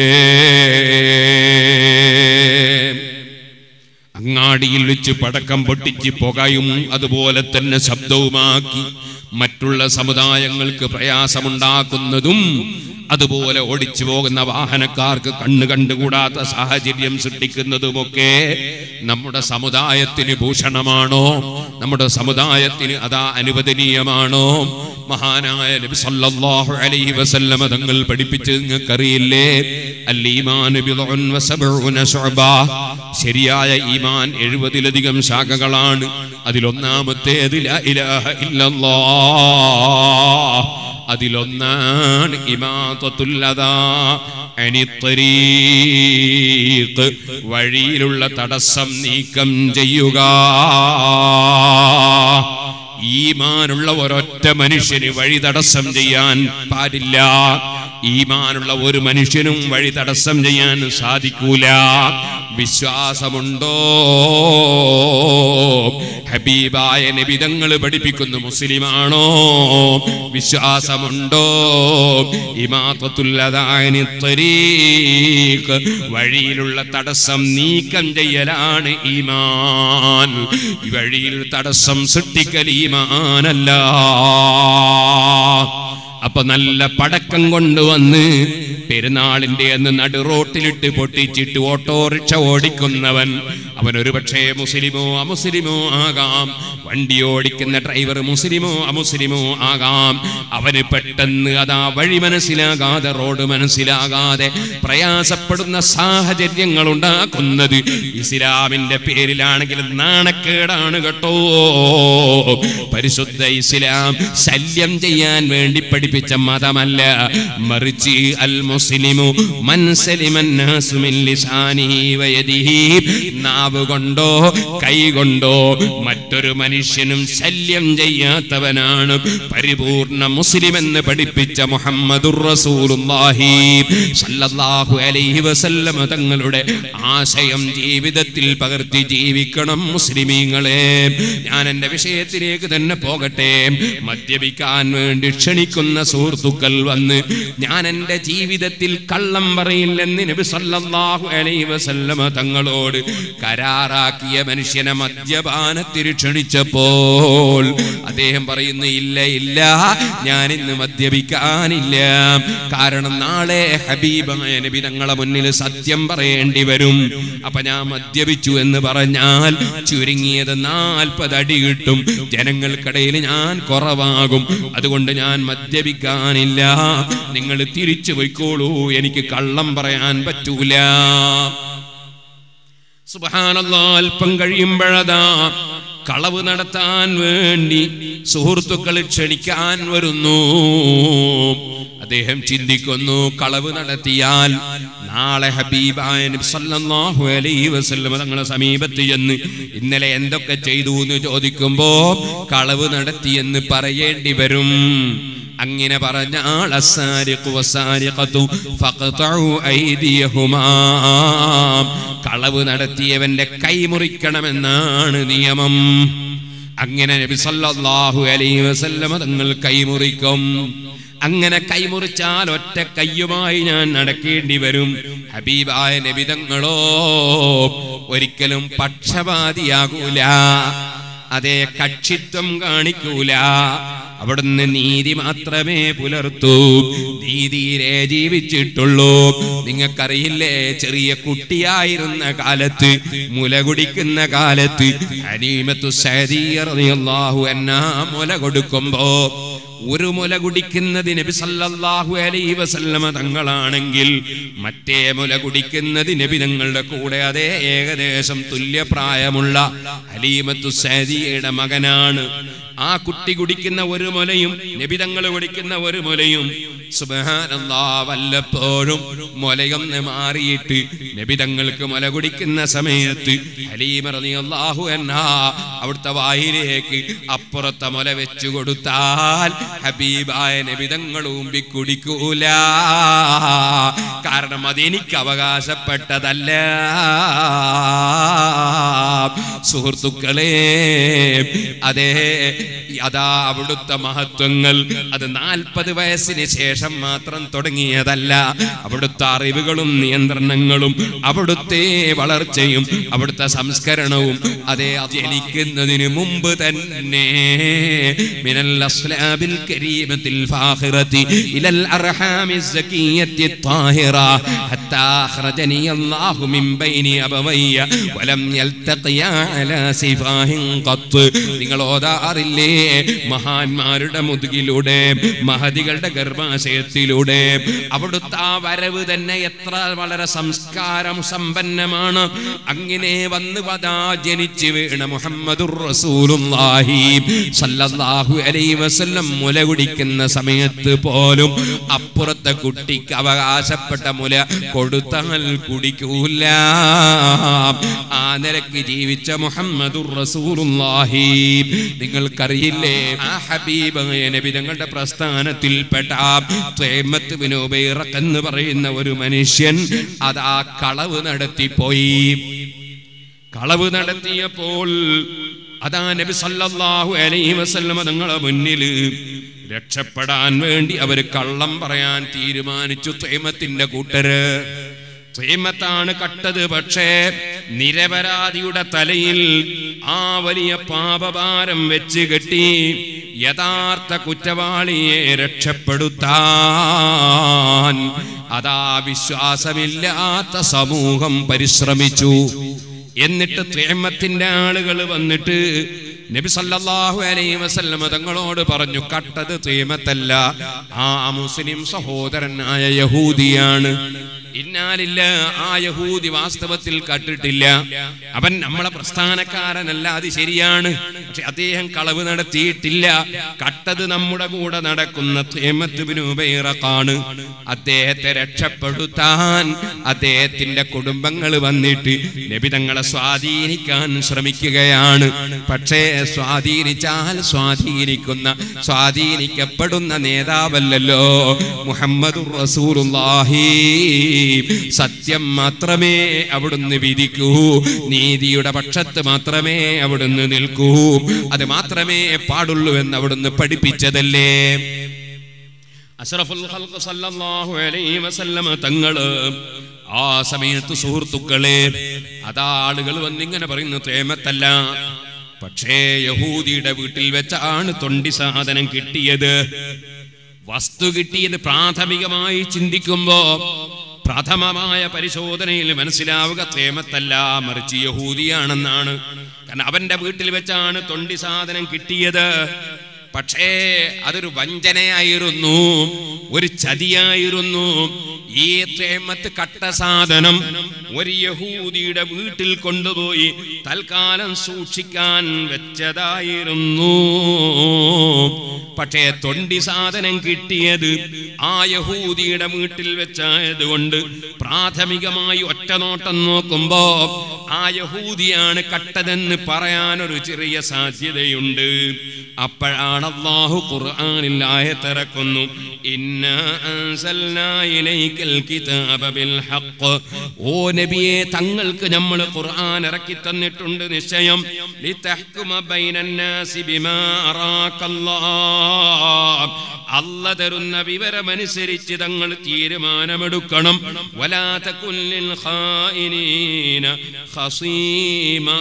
അങ്ങാടിയിൽ വെച്ച് പടക്കം പൊട്ടിച്ച് പുകയും അതുപോലെ തന്നെ ശബ്ദവുമാക്കി മറ്റുള്ള സമുദായങ്ങൾക്ക് പ്രയാസമുണ്ടാക്കുന്നതും അതുപോലെ ഓടിച്ചു പോകുന്ന വാഹനക്കാർക്ക് കണ്ണു കണ്ടുകൂടാത്ത സാഹചര്യം സൃഷ്ടിക്കുന്നതുമൊക്കെ നമ്മുടെ സമുദായത്തിന് ഭൂഷണമാണോ? നമ്മുടെ സമുദായത്തിന് അതാ അനുവദനീയമാണോ? മഹാനായ നബി സല്ലല്ലാഹു അലൈഹി വസല്ലം തങ്ങൾ പഠിപ്പിച്ചത് നിങ്ങൾക്കറിയില്ലേ? അൽ ഈമാനു ബിദ്ഉൻ വസബ്ഉന ശുഅബ. ശരിയായ ഈമാൻ 70-ലധികം ശാഖകളാണ്. അതിലൊന്നാമത്തേത് ലാ ഇലാഹ ഇല്ലല്ലാഹ്. അതിലൊന്നാണ് ഇമാതത്തുൽ അദാ അനിത്തരീഖ്, വഴിയിലുള്ള തടസ്സം നീക്കം ചെയ്യുക. ഈമാനുള്ള ഒരൊറ്റ മനുഷ്യന് വഴി തടസ്സം ചെയ്യാൻ പാടില്ല. ഈമാനുള്ള ഒരു മനുഷ്യനും വഴി തടസ്സം ചെയ്യാൻ സാധിക്കൂല. വിശ്വാസമുണ്ടോ? ഹബീബായ നബി തങ്ങൾ പഠിപ്പിക്കുന്നു മുസ്ലിമാണോ? വിശ്വാസമുണ്ടോ? ഇമാതത്തുൽ അദാ അനിത്തരീഖ്, വഴിയിലുള്ള തടസ്സം നീക്കം ചെയ്യലാണ് ഈമാൻ. വഴിയിൽ തടസ്സം സൃഷ്ടിക്കൽ ഈമാനല്ല. അപ്പൊ നല്ല പടക്കം കൊണ്ടുവന്ന് പെരുന്നാളിന്റെ അന്ന് നടു റോട്ടിലിട്ട് പൊട്ടിച്ചിട്ട് ഓട്ടോറിക്ഷ ഓടിക്കുന്നവൻ അവനൊരു പക്ഷേ മുസ്ലിമോ അമുസ്ലിമോ ആകാം. വണ്ടി ഓടിക്കുന്ന ഡ്രൈവർ മുസ്ലിമോ അമുസ്ലിമോ ആകാം. അവന് പെട്ടെന്ന് അതാ വഴി മനസ്സിലാകാതെ റോഡ് മനസ്സിലാകാതെ പ്രയാസപ്പെടുന്ന സാഹചര്യങ്ങൾ ഉണ്ടാക്കുന്നത് ഇസ്ലാമിന്റെ പേരിലാണെങ്കിൽ നാണക്കേടാണ് കേട്ടോ. പരിശുദ്ധ ഇസ്ലാം ശല്യം ചെയ്യാൻ വേണ്ടി പഠിപ്പിച്ച മതമല്ല, മറിച്ച് അൽ മുസ്ലിമു മൻ സലിമൻ നാസു മിൻ ലിസാനിഹി വയദിഹി, നാവ് കൊണ്ടോ കൈ കൊണ്ടോ മറ്റൊരു മനുഷ്യനും ശല്യം ചെയ്യാത്തവനാണ് പരിപൂർണ മുസ്ലിം എന്ന് പഠിപ്പിച്ച മുഹമ്മദുർ റസൂലുള്ളാഹി സ്വല്ലല്ലാഹു അലൈഹി വസല്ലം തങ്ങളുടെ ആശയം ജീവിതത്തിൽ പകർത്തി ജീവിക്കണം മുസ്ലിമീങ്ങളെ. ഞാൻ എൻ്റെ വിഷയത്തിലേക്ക് തന്നെ പോകട്ടെ. മദ്യപിക്കാൻ വേണ്ടി ക്ഷണിക്കുന്ന സുഹൃത്തുക്കൾ വന്ന് ഞാൻ എൻ്റെ ജീവിതത്തിൽ കള്ളം പറയില്ലെന്ന് നബി സല്ലല്ലാഹു അലൈഹി വസല്ലം തങ്ങളോട് കരാറാക്കിയ മനുഷ്യനെ മദ്യപാനത്തിന് ക്ഷണിച്ചപ്പോൾ അദ്ദേഹം പറയുന്നു, ഇല്ല ഇല്ല, ഞാൻ ഇന്ന് മദ്യപിക്കാനില്ല. കാരണം നാളെ ഹബീബായ നബി തങ്ങളെ മുന്നിൽ സത്യം പറയേണ്ടി വരും. അപ്പൊ ഞാൻ മദ്യപിച്ചു എന്ന് പറഞ്ഞാൽ ചുരുങ്ങിയത് 40 അടി കിട്ടും. ജനങ്ങൾക്കിടയിൽ ഞാൻ കുറവാകും. അതുകൊണ്ട് ഞാൻ മദ്യപിക്കാനില്ല. നിങ്ങൾ തിരിച്ചു പോയിക്കോളൂ, എനിക്ക് കള്ളം പറയാൻ പറ്റൂല. സുബ്ഹാനല്ലാഹ്. അല്പം കഴിയുമ്പോഴതാ കളവ് നടത്താൻ വേണ്ടി സുഹൃത്തുക്കൾ ക്ഷണിക്കാൻ വരുന്നു. അദ്ദേഹം ചിന്തിക്കുന്നു, കളവ് നടത്തിയാൽ നാളെ ഹബീബായ നബി സല്ലല്ലാഹു അലൈഹി വസല്ലം തങ്ങളുടെ സമീപത്ത് ചെന്ന് ഇന്നലെ എന്തൊക്കെ ചെയ്തു എന്ന് ചോദിക്കുമ്പോ കളവ് നടത്തിയെന്ന് പറയേണ്ടി വരും. അങ്ങനെ പറഞ്ഞാൽ അസ്സാരിഖു വസ്സാരിഖതു ഫഖ്തഉ ഐദിയഹുമാ, കളവ് നടത്തിയവന്റെ കൈ മുറിക്കണമെന്നാണ് നിയമം. അങ്ങനെ നബി സല്ലല്ലാഹു അലൈഹി വസല്ലം തങ്ങൾ കൈമുറിക്കും. അങ്ങനെ കൈമുറിച്ചാൽ ഒറ്റ കയ്യുമായി ഞാൻ നടക്കേണ്ടി വരും. ഹബീബായ നബി തങ്ങളോ ഒരിക്കലും പക്ഷപാതിയാകൂല, അതേ കക്ഷിത്വം കാണിക്കൂല. അവിടുന്ന് നീതി മാത്രമേ പുലർത്തൂ, നീതിയിലേ ജീവിച്ചിട്ടുള്ളൂ. നിങ്ങൾക്കറിയില്ലേ, ചെറിയ കുട്ടിയായിരുന്ന കാലത്ത്, മുല കുടിക്കുന്ന കാലത്ത് ഹലീമത്തു സഅദിയ്യ റളിയല്ലാഹു അൻഹാ മുല കൊടുക്കുമ്പോ ഒരു മുല കുടിക്കുന്നത് നബി സല്ലല്ലാഹു അലൈഹി വസല്ലം തങ്ങളാണെങ്കിൽ മറ്റേ മുല കുടിക്കുന്നത് നബി തങ്ങളുടെ കൂടെ അതേ ഏകദേശം തുല്യപ്രായമുള്ള ഹലീമത്തു സഅദിയ്യയുടെ മകനാണ്. ആ കുട്ടി കുടിക്കുന്ന ഒരു മുലയും നബി തങ്ങൾ കുടിക്കുന്ന ഒരു മുലയും സുബ്ഹാനല്ലാഹ് വല്ലപ്പോഴും മുലയൊന്ന് മാറിയിട്ട് നബി തങ്ങൾക്ക് മുല കുടിക്കുന്ന സമയത്ത് ഹലീമ റളിയല്ലാഹു അൻഹാ അവിടുത്തെ വായിലേക്ക് അപ്പുറത്തെ മുല വെച്ചു കൊടുത്താൽ ഹബീബായ നബി തങ്ങൾ ഊമ്പി കുടിക്കൂല. കാരണം അതെനിക്ക് അവകാശപ്പെട്ടതല്ല. സുഹൃത്തുക്കളെ, അതേ അതാ അവിടുത്തെ മഹത്വങ്ങൾ അത് 40 വയസ്സിന് ശേഷം മാത്രം തുടങ്ങിയതല്ല. അവിടുത്തെ അറിവുകളും നിയന്ത്രണങ്ങളും അവിടുത്തെ വളർച്ചയും അവിടുത്തെ സംസ്കരണവും അതേ ജനിക്കുന്നതിന് മുമ്പ് തന്നെ മിനൽ അസ്ലാബിൽ കരീമത്തിൽ ഫാഖിറതി ഇലൽ അർഹാമിസ് സകിയത്തി ത്വാഹിറ ഹത്താ അഖ്റജനി അല്ലാഹു മിൻ ബൈനി അബവയ്യ വലം യൽതഖിയ അലാ സിഫാഹിൻ ഖത്ത്. നിങ്ങൾ ഓതാറില്ലേ മഹാന്മാരുടെ മുതുകിലൂടെ, മഹദികളുടെ ഗർഭാശയത്തിലൂടെ. അവിടുത്തെ ആ വരവ് തന്നെ എത്ര വളരെ സംസ്കാരം സമ്പന്നമാണ്. അങ്ങനെ വന്ന് വദാ ജനിച്ചു വീണ മുഹമ്മദുർ റസൂലുള്ളാഹി സല്ലല്ലാഹു അലൈഹി വസല്ലം മുല കുടിക്കുന്ന സമയത്ത് പോലും അപ്പുറത്തെ കുട്ടിക്ക് അവകാശപ്പെട്ട മുല കൊടുത്താൽ കുടിക്കൂല. ആ നിലക്ക് ജീവിച്ച മുഹമ്മദുർ റസൂലുള്ളാഹി. നിങ്ങൾക്കറിയില്ലേ, ആ ഹബീബായ നബി തങ്ങളുടെ പ്രസ്ഥാനത്തിൽപ്പെട്ട തുയ്മത്ത് ബിൻ ഉബൈറഖ് എന്ന് പറയുന്ന ഒരു മനുഷ്യൻ അതാ കളവ് നടത്തിപ്പോയി. കളവ് നടത്തിയപ്പോൾ അതാ നബി സല്ലല്ലാഹു അലൈഹി വസല്ലം തങ്ങളുടെ മുന്നിൽ രക്ഷപ്പെടാൻ വേണ്ടി അവർ കള്ളം പറയാൻ തീരുമാനിച്ചു. തുയ്മത്തിന്റെ കൂട്ടര് തുയ്മത്താണ് കട്ടത്. പക്ഷേ നിരപരാധിയുടെ തലയിൽ ആ വലിയ പാപഭാരം വെച്ച് കെട്ടി യഥാർത്ഥ കുറ്റവാളിയെ രക്ഷപ്പെടുത്താൻ അതാ വിശ്വാസമില്ലാത്ത സമൂഹം പരിശ്രമിച്ചു. എന്നിട്ട് തുയ്മത്തിന്റെ ആളുകൾ വന്നിട്ട് നബി സല്ലല്ലാഹു അലൈഹി വസല്ലം തങ്ങളോട് പറഞ്ഞു, കട്ടത് തുയ്മത്തല്ല, ആ മുസ്ലിം സഹോദരനായ യഹൂദിയാണ്. ഇന്നാലില്ല, ആ യഹൂദി വാസ്തവത്തിൽ കട്ടിട്ടില്ല, അവൻ നമ്മളെ പ്രസ്ഥാനക്കാരനല്ല, അത് ശരിയാണ്. പക്ഷെ അദ്ദേഹം കളവ് നടത്തിയിട്ടില്ല. കട്ടത് നമ്മുടെ കൂടെ നടക്കുന്ന തുയ്മത്ത് ബിൻ ഉബൈറഖാണ്. അദ്ദേഹത്തെ രക്ഷപ്പെടുത്താൻ അദ്ദേഹത്തിന്റെ കുടുംബങ്ങൾ വന്നിട്ട് നബി തങ്ങളെ സ്വാധീനിക്കാൻ ശ്രമിക്കുകയാണ്. പക്ഷേ സ്വാധീനിച്ചാൽ സ്വാധീനിക്കപ്പെടുന്ന നേതാവല്ലല്ലോ മുഹമ്മദുർ റസൂലുള്ളാഹി. സത്യം മാത്രമേ അവിടുന്ന് വിധിക്കൂ, നീതിയുടെ പക്ഷത്ത് മാത്രമേ അവിടുന്ന് നിൽക്കൂ, അത് മാത്രമേ പാടുള്ളൂ എന്ന് അവിടുന്ന് പഠിപ്പിച്ചതല്ലേ. അഷ്റഫുൽ ഖൽഖ് സല്ലല്ലാഹു അലൈഹി വസല്ലം തങ്ങള് ആ സമയത്ത് സുഹൃത്തുക്കളെ അതാ ആളുകൾ വന്നിങ്ങനെ പറയുന്നു, തുയ്മത്തല്ല, പക്ഷേ യഹൂദിയുടെ വീട്ടിൽ വെച്ചാണ് തൊണ്ടി സാധനം കിട്ടിയത്. വസ്തു കിട്ടിയത് പ്രാഥമികമായി ചിന്തിക്കുമ്പോ, പ്രഥമമായ പരിശോധനയിൽ മനസ്സിലാവുക തുയ്മത്തല്ല, മറിച്ച് യഹൂദിയാണെന്നാണ്. കാരണം അവന്റെ വീട്ടിൽ വെച്ചാണ് തൊണ്ടി സാധനം കിട്ടിയത്. പക്ഷേ അതൊരു വഞ്ചനയായിരുന്നു, ഒരു ചതിയായിരുന്നു. ഈ തുയ്മത്ത് കട്ട സാധനം ഒരു യഹൂദിയുടെ വീട്ടിൽ കൊണ്ടുപോയി തൽക്കാലം സൂക്ഷിക്കാൻ വെച്ചതായിരുന്നു. പക്ഷേ തൊണ്ടി സാധനം കിട്ടിയത് ആ യഹൂദിയുടെ വീട്ടിൽ വെച്ചായതുകൊണ്ട് പ്രാഥമികമായി ഒറ്റ നോട്ടം നോക്കുമ്പോ ആ യഹൂദിയാണ് കട്ടതെന്ന് പറയാനൊരു ചെറിയ സാധ്യതയുണ്ട്. അപ്പോഴാണ് അല്ലാഹു ഖുർആനിൽ ആയത്തിറക്കുന്നു, ഇന്നാ അൻസൽനാ ഇലൈക്കൽ കിതാബ ബിൽ ഹഖ്. ഓ നബിയെ, തങ്ങൾക്ക് നമ്മൾ ഖുർആൻ ഇറക്കി തന്നിട്ടുണ്ട് നിശ്ചയം. ലിതഹ്കുമ ബൈനന്നാസി ബിമാ അറാകല്ലാഹ്. അല്ലാഹു തരുന്ന വിവരമനുസരിച്ച് തങ്ങൾ തീരുമാനമെടുക്കണം. വലാ തകുൽ ലിൽ ഖായിനീന ഖസീമാ.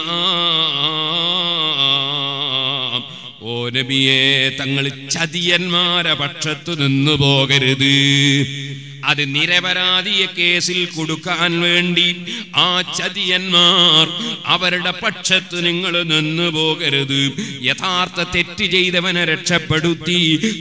ഓ നബിയെ, തങ്ങൾ ചതിയന്മാരെ പക്ഷത്തു നിന്നു പോകരുത്. അത് നിരപരാധിയെ കേസിൽ കൊടുക്കാൻ വേണ്ടി ആ ചതിയന്മാർ അവരുടെ പക്ഷത്ത് നിങ്ങൾ നിന്നു പോകരുത്. യഥാർത്ഥ തെറ്റ് ചെയ്തവനെ രക്ഷപ്പെടുത്തി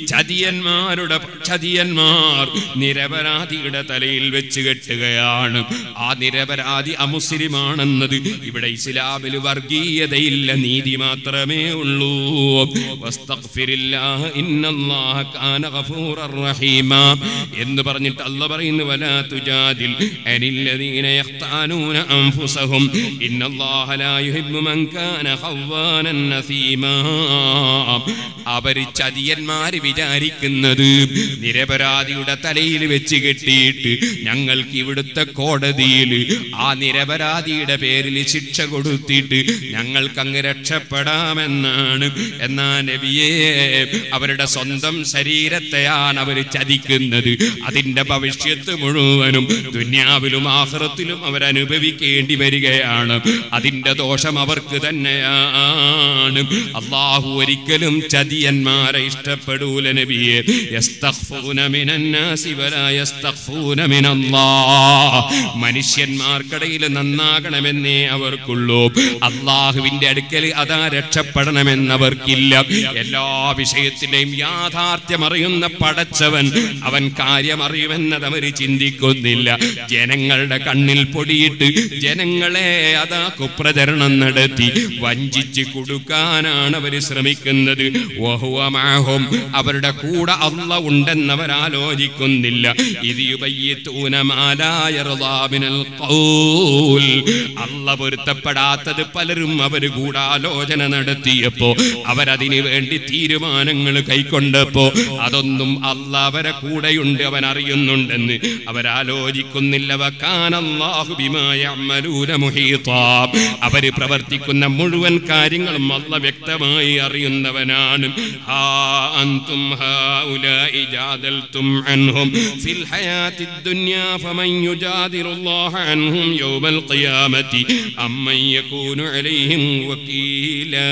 ചതിയന്മാർ നിരപരാധിയുടെ തലയിൽ വെച്ച് കെട്ടുകയാണ്. ആ നിരപരാധി അമുസ്ലിമാണെന്നത് ഇവിടെ ഇസ്ലാമിൽ വർഗീയതയില്ല, നീതി മാത്രമേ ഉള്ളൂ. വസ്തഗ്ഫിരില്ലാഹ് ഇന്നല്ലാഹ കാന ഗഫൂറർ റഹീമ എന്ന് പറഞ്ഞിട്ട് അല്ലാഹു പറയുന്നു, വലാ തുജാദിൽ അനില്ലദീന യഖ്താനൂന അൻഫുസഹും ഇന്നല്ലാഹ ലാ യുഹിബ്ബു മൻ കാന ഖവ്വാനൻ നസീമാ. അവർ ചതിയന്മാര് വിചാരിക്കുന്നത് നിരപരാധിയുടെ തലയിൽ വെച്ച് കെട്ടിയിട്ട് ഞങ്ങൾക്ക് ഇവിടുത്തെ കോടതിയിൽ ആ നിരപരാധിയുടെ പേരിൽ ശിക്ഷ കൊടുത്തിട്ട് ഞങ്ങൾക്ക് അങ്ങ് രക്ഷപ്പെടാമെന്നാണ്. എന്നാ നബിയേ, അവരുടെ സ്വന്തം ശരീരത്തെയാണ് അവർ ചതിക്കുന്നത്. അതിന്റെ ഭവിഷ്യത്ത് മുഴുവനും ദുനിയാവിലും ആഖിറത്തിലും അവരനുഭവിക്കേണ്ടി വരികയാണ്. അതിന്റെ ദോഷം അവർക്ക് തന്നെയാണ്. അല്ലാഹു ഒരിക്കലും ചതിയന്മാരെ ഇഷ്ടപ്പെടൂല നബിയെ. യസ്തഖ്ഫൂന മിനന്നാസി വലാ യസ്തഖ്ഫൂന മിനല്ലാഹ്. മനുഷ്യന്മാർക്കിടയിൽ നന്നാകണമെന്നേ അവർക്കുള്ളൂ. അല്ലാഹുവിന്റെ അടുക്കൽ അതാ രക്ഷപ്പെടണമെന്നവർക്കില്ല. എല്ലാ വിഷയത്തിലെയും യാഥാർത്ഥ്യം അറിയുന്ന പടച്ചവൻ അവൻ കാര്യമറിയുമെന്നത് അവർ ചിന്തിക്കുന്നില്ല. ജനങ്ങളുടെ കണ്ണിൽ പൊടിയിട്ട് ജനങ്ങളെ അതാ കുപ്രചരണം നടത്തി വഞ്ചിച്ച് കൊടുക്കാനാണ് അവർ ശ്രമിക്കുന്നത്. വഹുവ മഅഹും. അവരുടെ കൂടെ അല്ലാഹു ഉണ്ടെന്നവർ ആലോചിക്കുന്നില്ല. ഇത് യുബയ്യിതൂന മാ ലാ യർദാ മിനൽ ഖൗൽ. അല്ലാഹു പൊരുത്തപ്പെടാത്തത് പലരും അവർ ഗൂഢാലോചന നടത്തിയപ്പോ അവരതിനു വേണ്ടി തീരുമാനങ്ങൾ കൈക്കൊണ്ടപ്പോ അതൊന്നും അല്ലാഹു അവരെ കൂടെയുണ്ട്, അവൻ അറിയുന്നുണ്ടെന്ന് അവരാലോചിക്കുന്നില്ല. വകാനല്ലാഹു ബിമാ യഅമലൂന മുഹീതാ. അവര് പ്രവർത്തിക്കുന്ന മുഴുവൻ കാര്യങ്ങളും അല്ലാഹു വ്യക്തമായി അറിയുന്നവനാണ്. ഹാ അൻതും ഹൗലാഇ ജാദൽതും അൻഹും ഫിൽ ഹയാത്തിദ് ദുനിയാ ഫമൻ യുജാദിറുല്ലാഹ അൻഹും യൗമൽ ഖിയാമത്തി അമ്മൻ യകൂനു അലൈഹിം വകീലാ.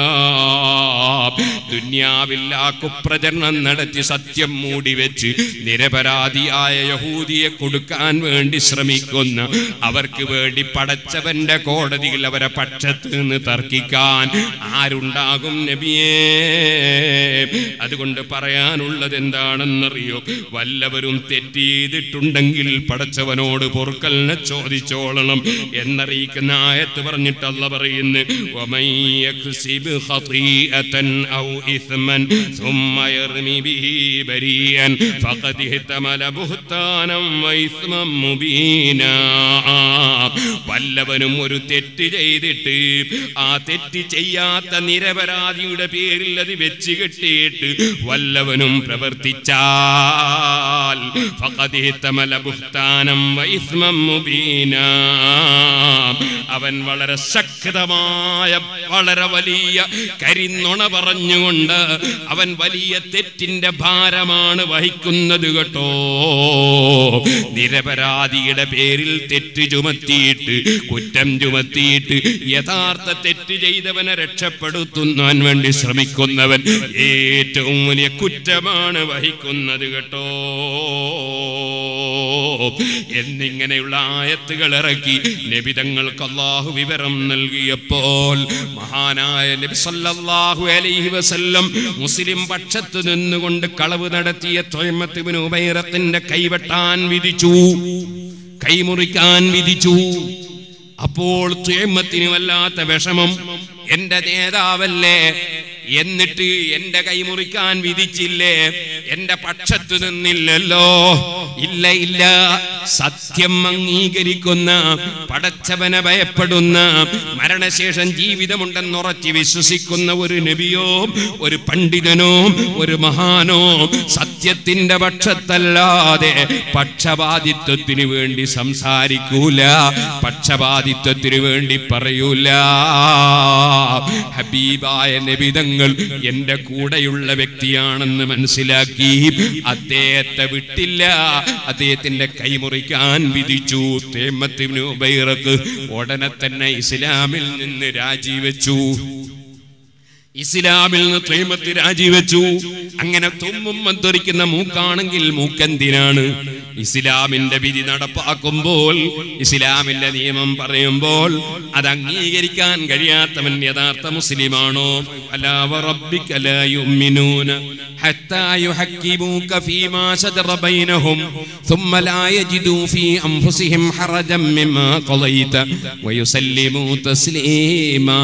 ദുനിയാവിൽ ആ കുപ്രചരണം നടത്തി സത്യം മൂടിവെച്ച് നിരപരാധിയായ യഹൂദിയെ കൊടുക്കാൻ വേണ്ടി ശ്രമിക്കുന്ന അവർക്ക് വേണ്ടി പടച്ചവന്റെ കോടതിയിൽ അവരെ പക്ഷത്ത് നിന്ന് തർക്കിക്കാൻ ആരുണ്ടാകും നബിയേ? അതുകൊണ്ട് പറയാനുള്ളത് എന്താണെന്നറിയോ? വല്ലവരും തെറ്റ് ചെയ്തിട്ടുണ്ടെങ്കിൽ പടച്ചവനോട് പൊറുക്കലിനെ ചോദിച്ചോളണം എന്നറിയിക്കുന്ന ആയത്ത് പറഞ്ഞിട്ട് അല്ലാഹു പറയുന്നു, വമൻ യക്സിബ് ഖതീഅതൻ ഔ ഇസ്മൻ ثم يرمي به بريئا فقد احتمل بهتانا وإثما مبينا. വല്ലവനും ഒരു തെറ്റ് ചെയ്തിട്ട് ആ തെറ്റ് ചെയ്യാത്ത നിരപരാധിയുടെ പേരിൽ അത് വെച്ച് കെട്ടിയിട്ട് വല്ലവനും പ്രവർത്തിച്ചാൽ ഫഖദ് ഇഹ്തമല ബുഹ്താനം വഇസ്മൻ മുബീനാ. അവൻ വളരെ ശക്തമായ വളരെ വലിയ കരിന്നുണ പറഞ്ഞുകൊണ്ട് അവൻ വലിയ തെറ്റിന്റെ ഭാരമാണ് വഹിക്കുന്നത് കേട്ടോ. നിരപരാധിയുടെ പേരിൽ തെറ്റ് ചുമത്തിയിട്ട് കുറ്റം ചുമത്തിയിട്ട് യഥാർത്ഥ തെറ്റ് ചെയ്തവനെ രക്ഷപ്പെടുത്തുവാൻ വേണ്ടി ശ്രമിക്കുന്നവൻ ഏറ്റവും വലിയ കുറ്റമാണ് വഹിക്കുന്നത് കേട്ടോ എന്നിങ്ങനെയുള്ള ആയത്തുകൾ ഇറക്കി നബി തങ്ങൾക്ക് അല്ലാഹു വിവരം നൽകിയപ്പോൾ മഹാനായ നബി സല്ലല്ലാഹു അലൈഹി വസല്ലം മുസ്ലിം പക്ഷത്ത് നിന്നുകൊണ്ട് കളവ് നടത്തിയ തുഅയ്മത്ത് ഇബ്നു ഉബൈറത്തിന്റെ കൈവെട്ടാൻ വിധിച്ചു, കൈമുറിക്കാൻ വിധിച്ചു. അപ്പോൾ തുഅയ്മത്തിന് വല്ലാത്ത വിഷമം. എന്റെ നേതാവല്ലേ, എന്നിട്ട് എന്റെ കൈമുറിക്കാൻ വിധിച്ചില്ലേ, എന്റെ പക്ഷത്ത് നിന്നില്ലല്ലോ. ഇല്ല ഇല്ല, സത്യം അംഗീകരിക്കുന്ന പടച്ചവനെ ഭയപ്പെടുന്ന മരണശേഷം ജീവിതമുണ്ടെന്നുറച്ച് വിശ്വസിക്കുന്ന ഒരു നബിയോ ഒരു പണ്ഡിതനോ ഒരു മഹാനോ സത്യത്തിന്റെ പക്ഷത്തല്ലാതെ പക്ഷപാതിത്വത്തിന് വേണ്ടി സംസാരിക്കൂല, പക്ഷപാതിത്വത്തിന് വേണ്ടി പറയൂല. ഹബീബായ നബി തങ്ങൾ എന്റെ കൂടെയുള്ള വ്യക്തിയാണെന്ന് മനസ്സിലാക്കി അദ്ദേഹത്തെ വിട്ടില്ല, അദ്ദേഹത്തിന്റെ കൈമുറിക്കാൻ വിധിച്ചു. തുഅയ്മത്ത് ഇബ്നു ഉബൈറക്ക് ഉടനെ തന്നെ ഇസ്ലാമിൽ നിന്ന് രാജിവെച്ചു. ഇസ്ലാമിൽ നിന്ന് തുഅയ്മത്ത് രാജിവെച്ചു. അങ്ങനെ തുമ്മും മന്ത്രിക്കുന്ന മൂക്കാണെങ്കിൽ മൂക്കെന്തിനാണ്? ഇസ്ലാമിന്റെ വിധി നടപ്പാക്കുമ്പോൾ ഇസ്ലാമിന്റെ നിയമം പറയുമ്പോൾ അത് അംഗീകരിക്കാൻ കഴിയാത്തവൻ യഥാർത്ഥ മുസ്ലിമാണോ? അലാ വറബ്ബിക ലാ യുഅ്മിനൂന ഹത്താ യുഹക്കിമൂക ഫീമാ ശജറ ബൈനഹും ثم لا يجدوا في أنفسهم حرجا مما قضيت ويسلموا تسليما.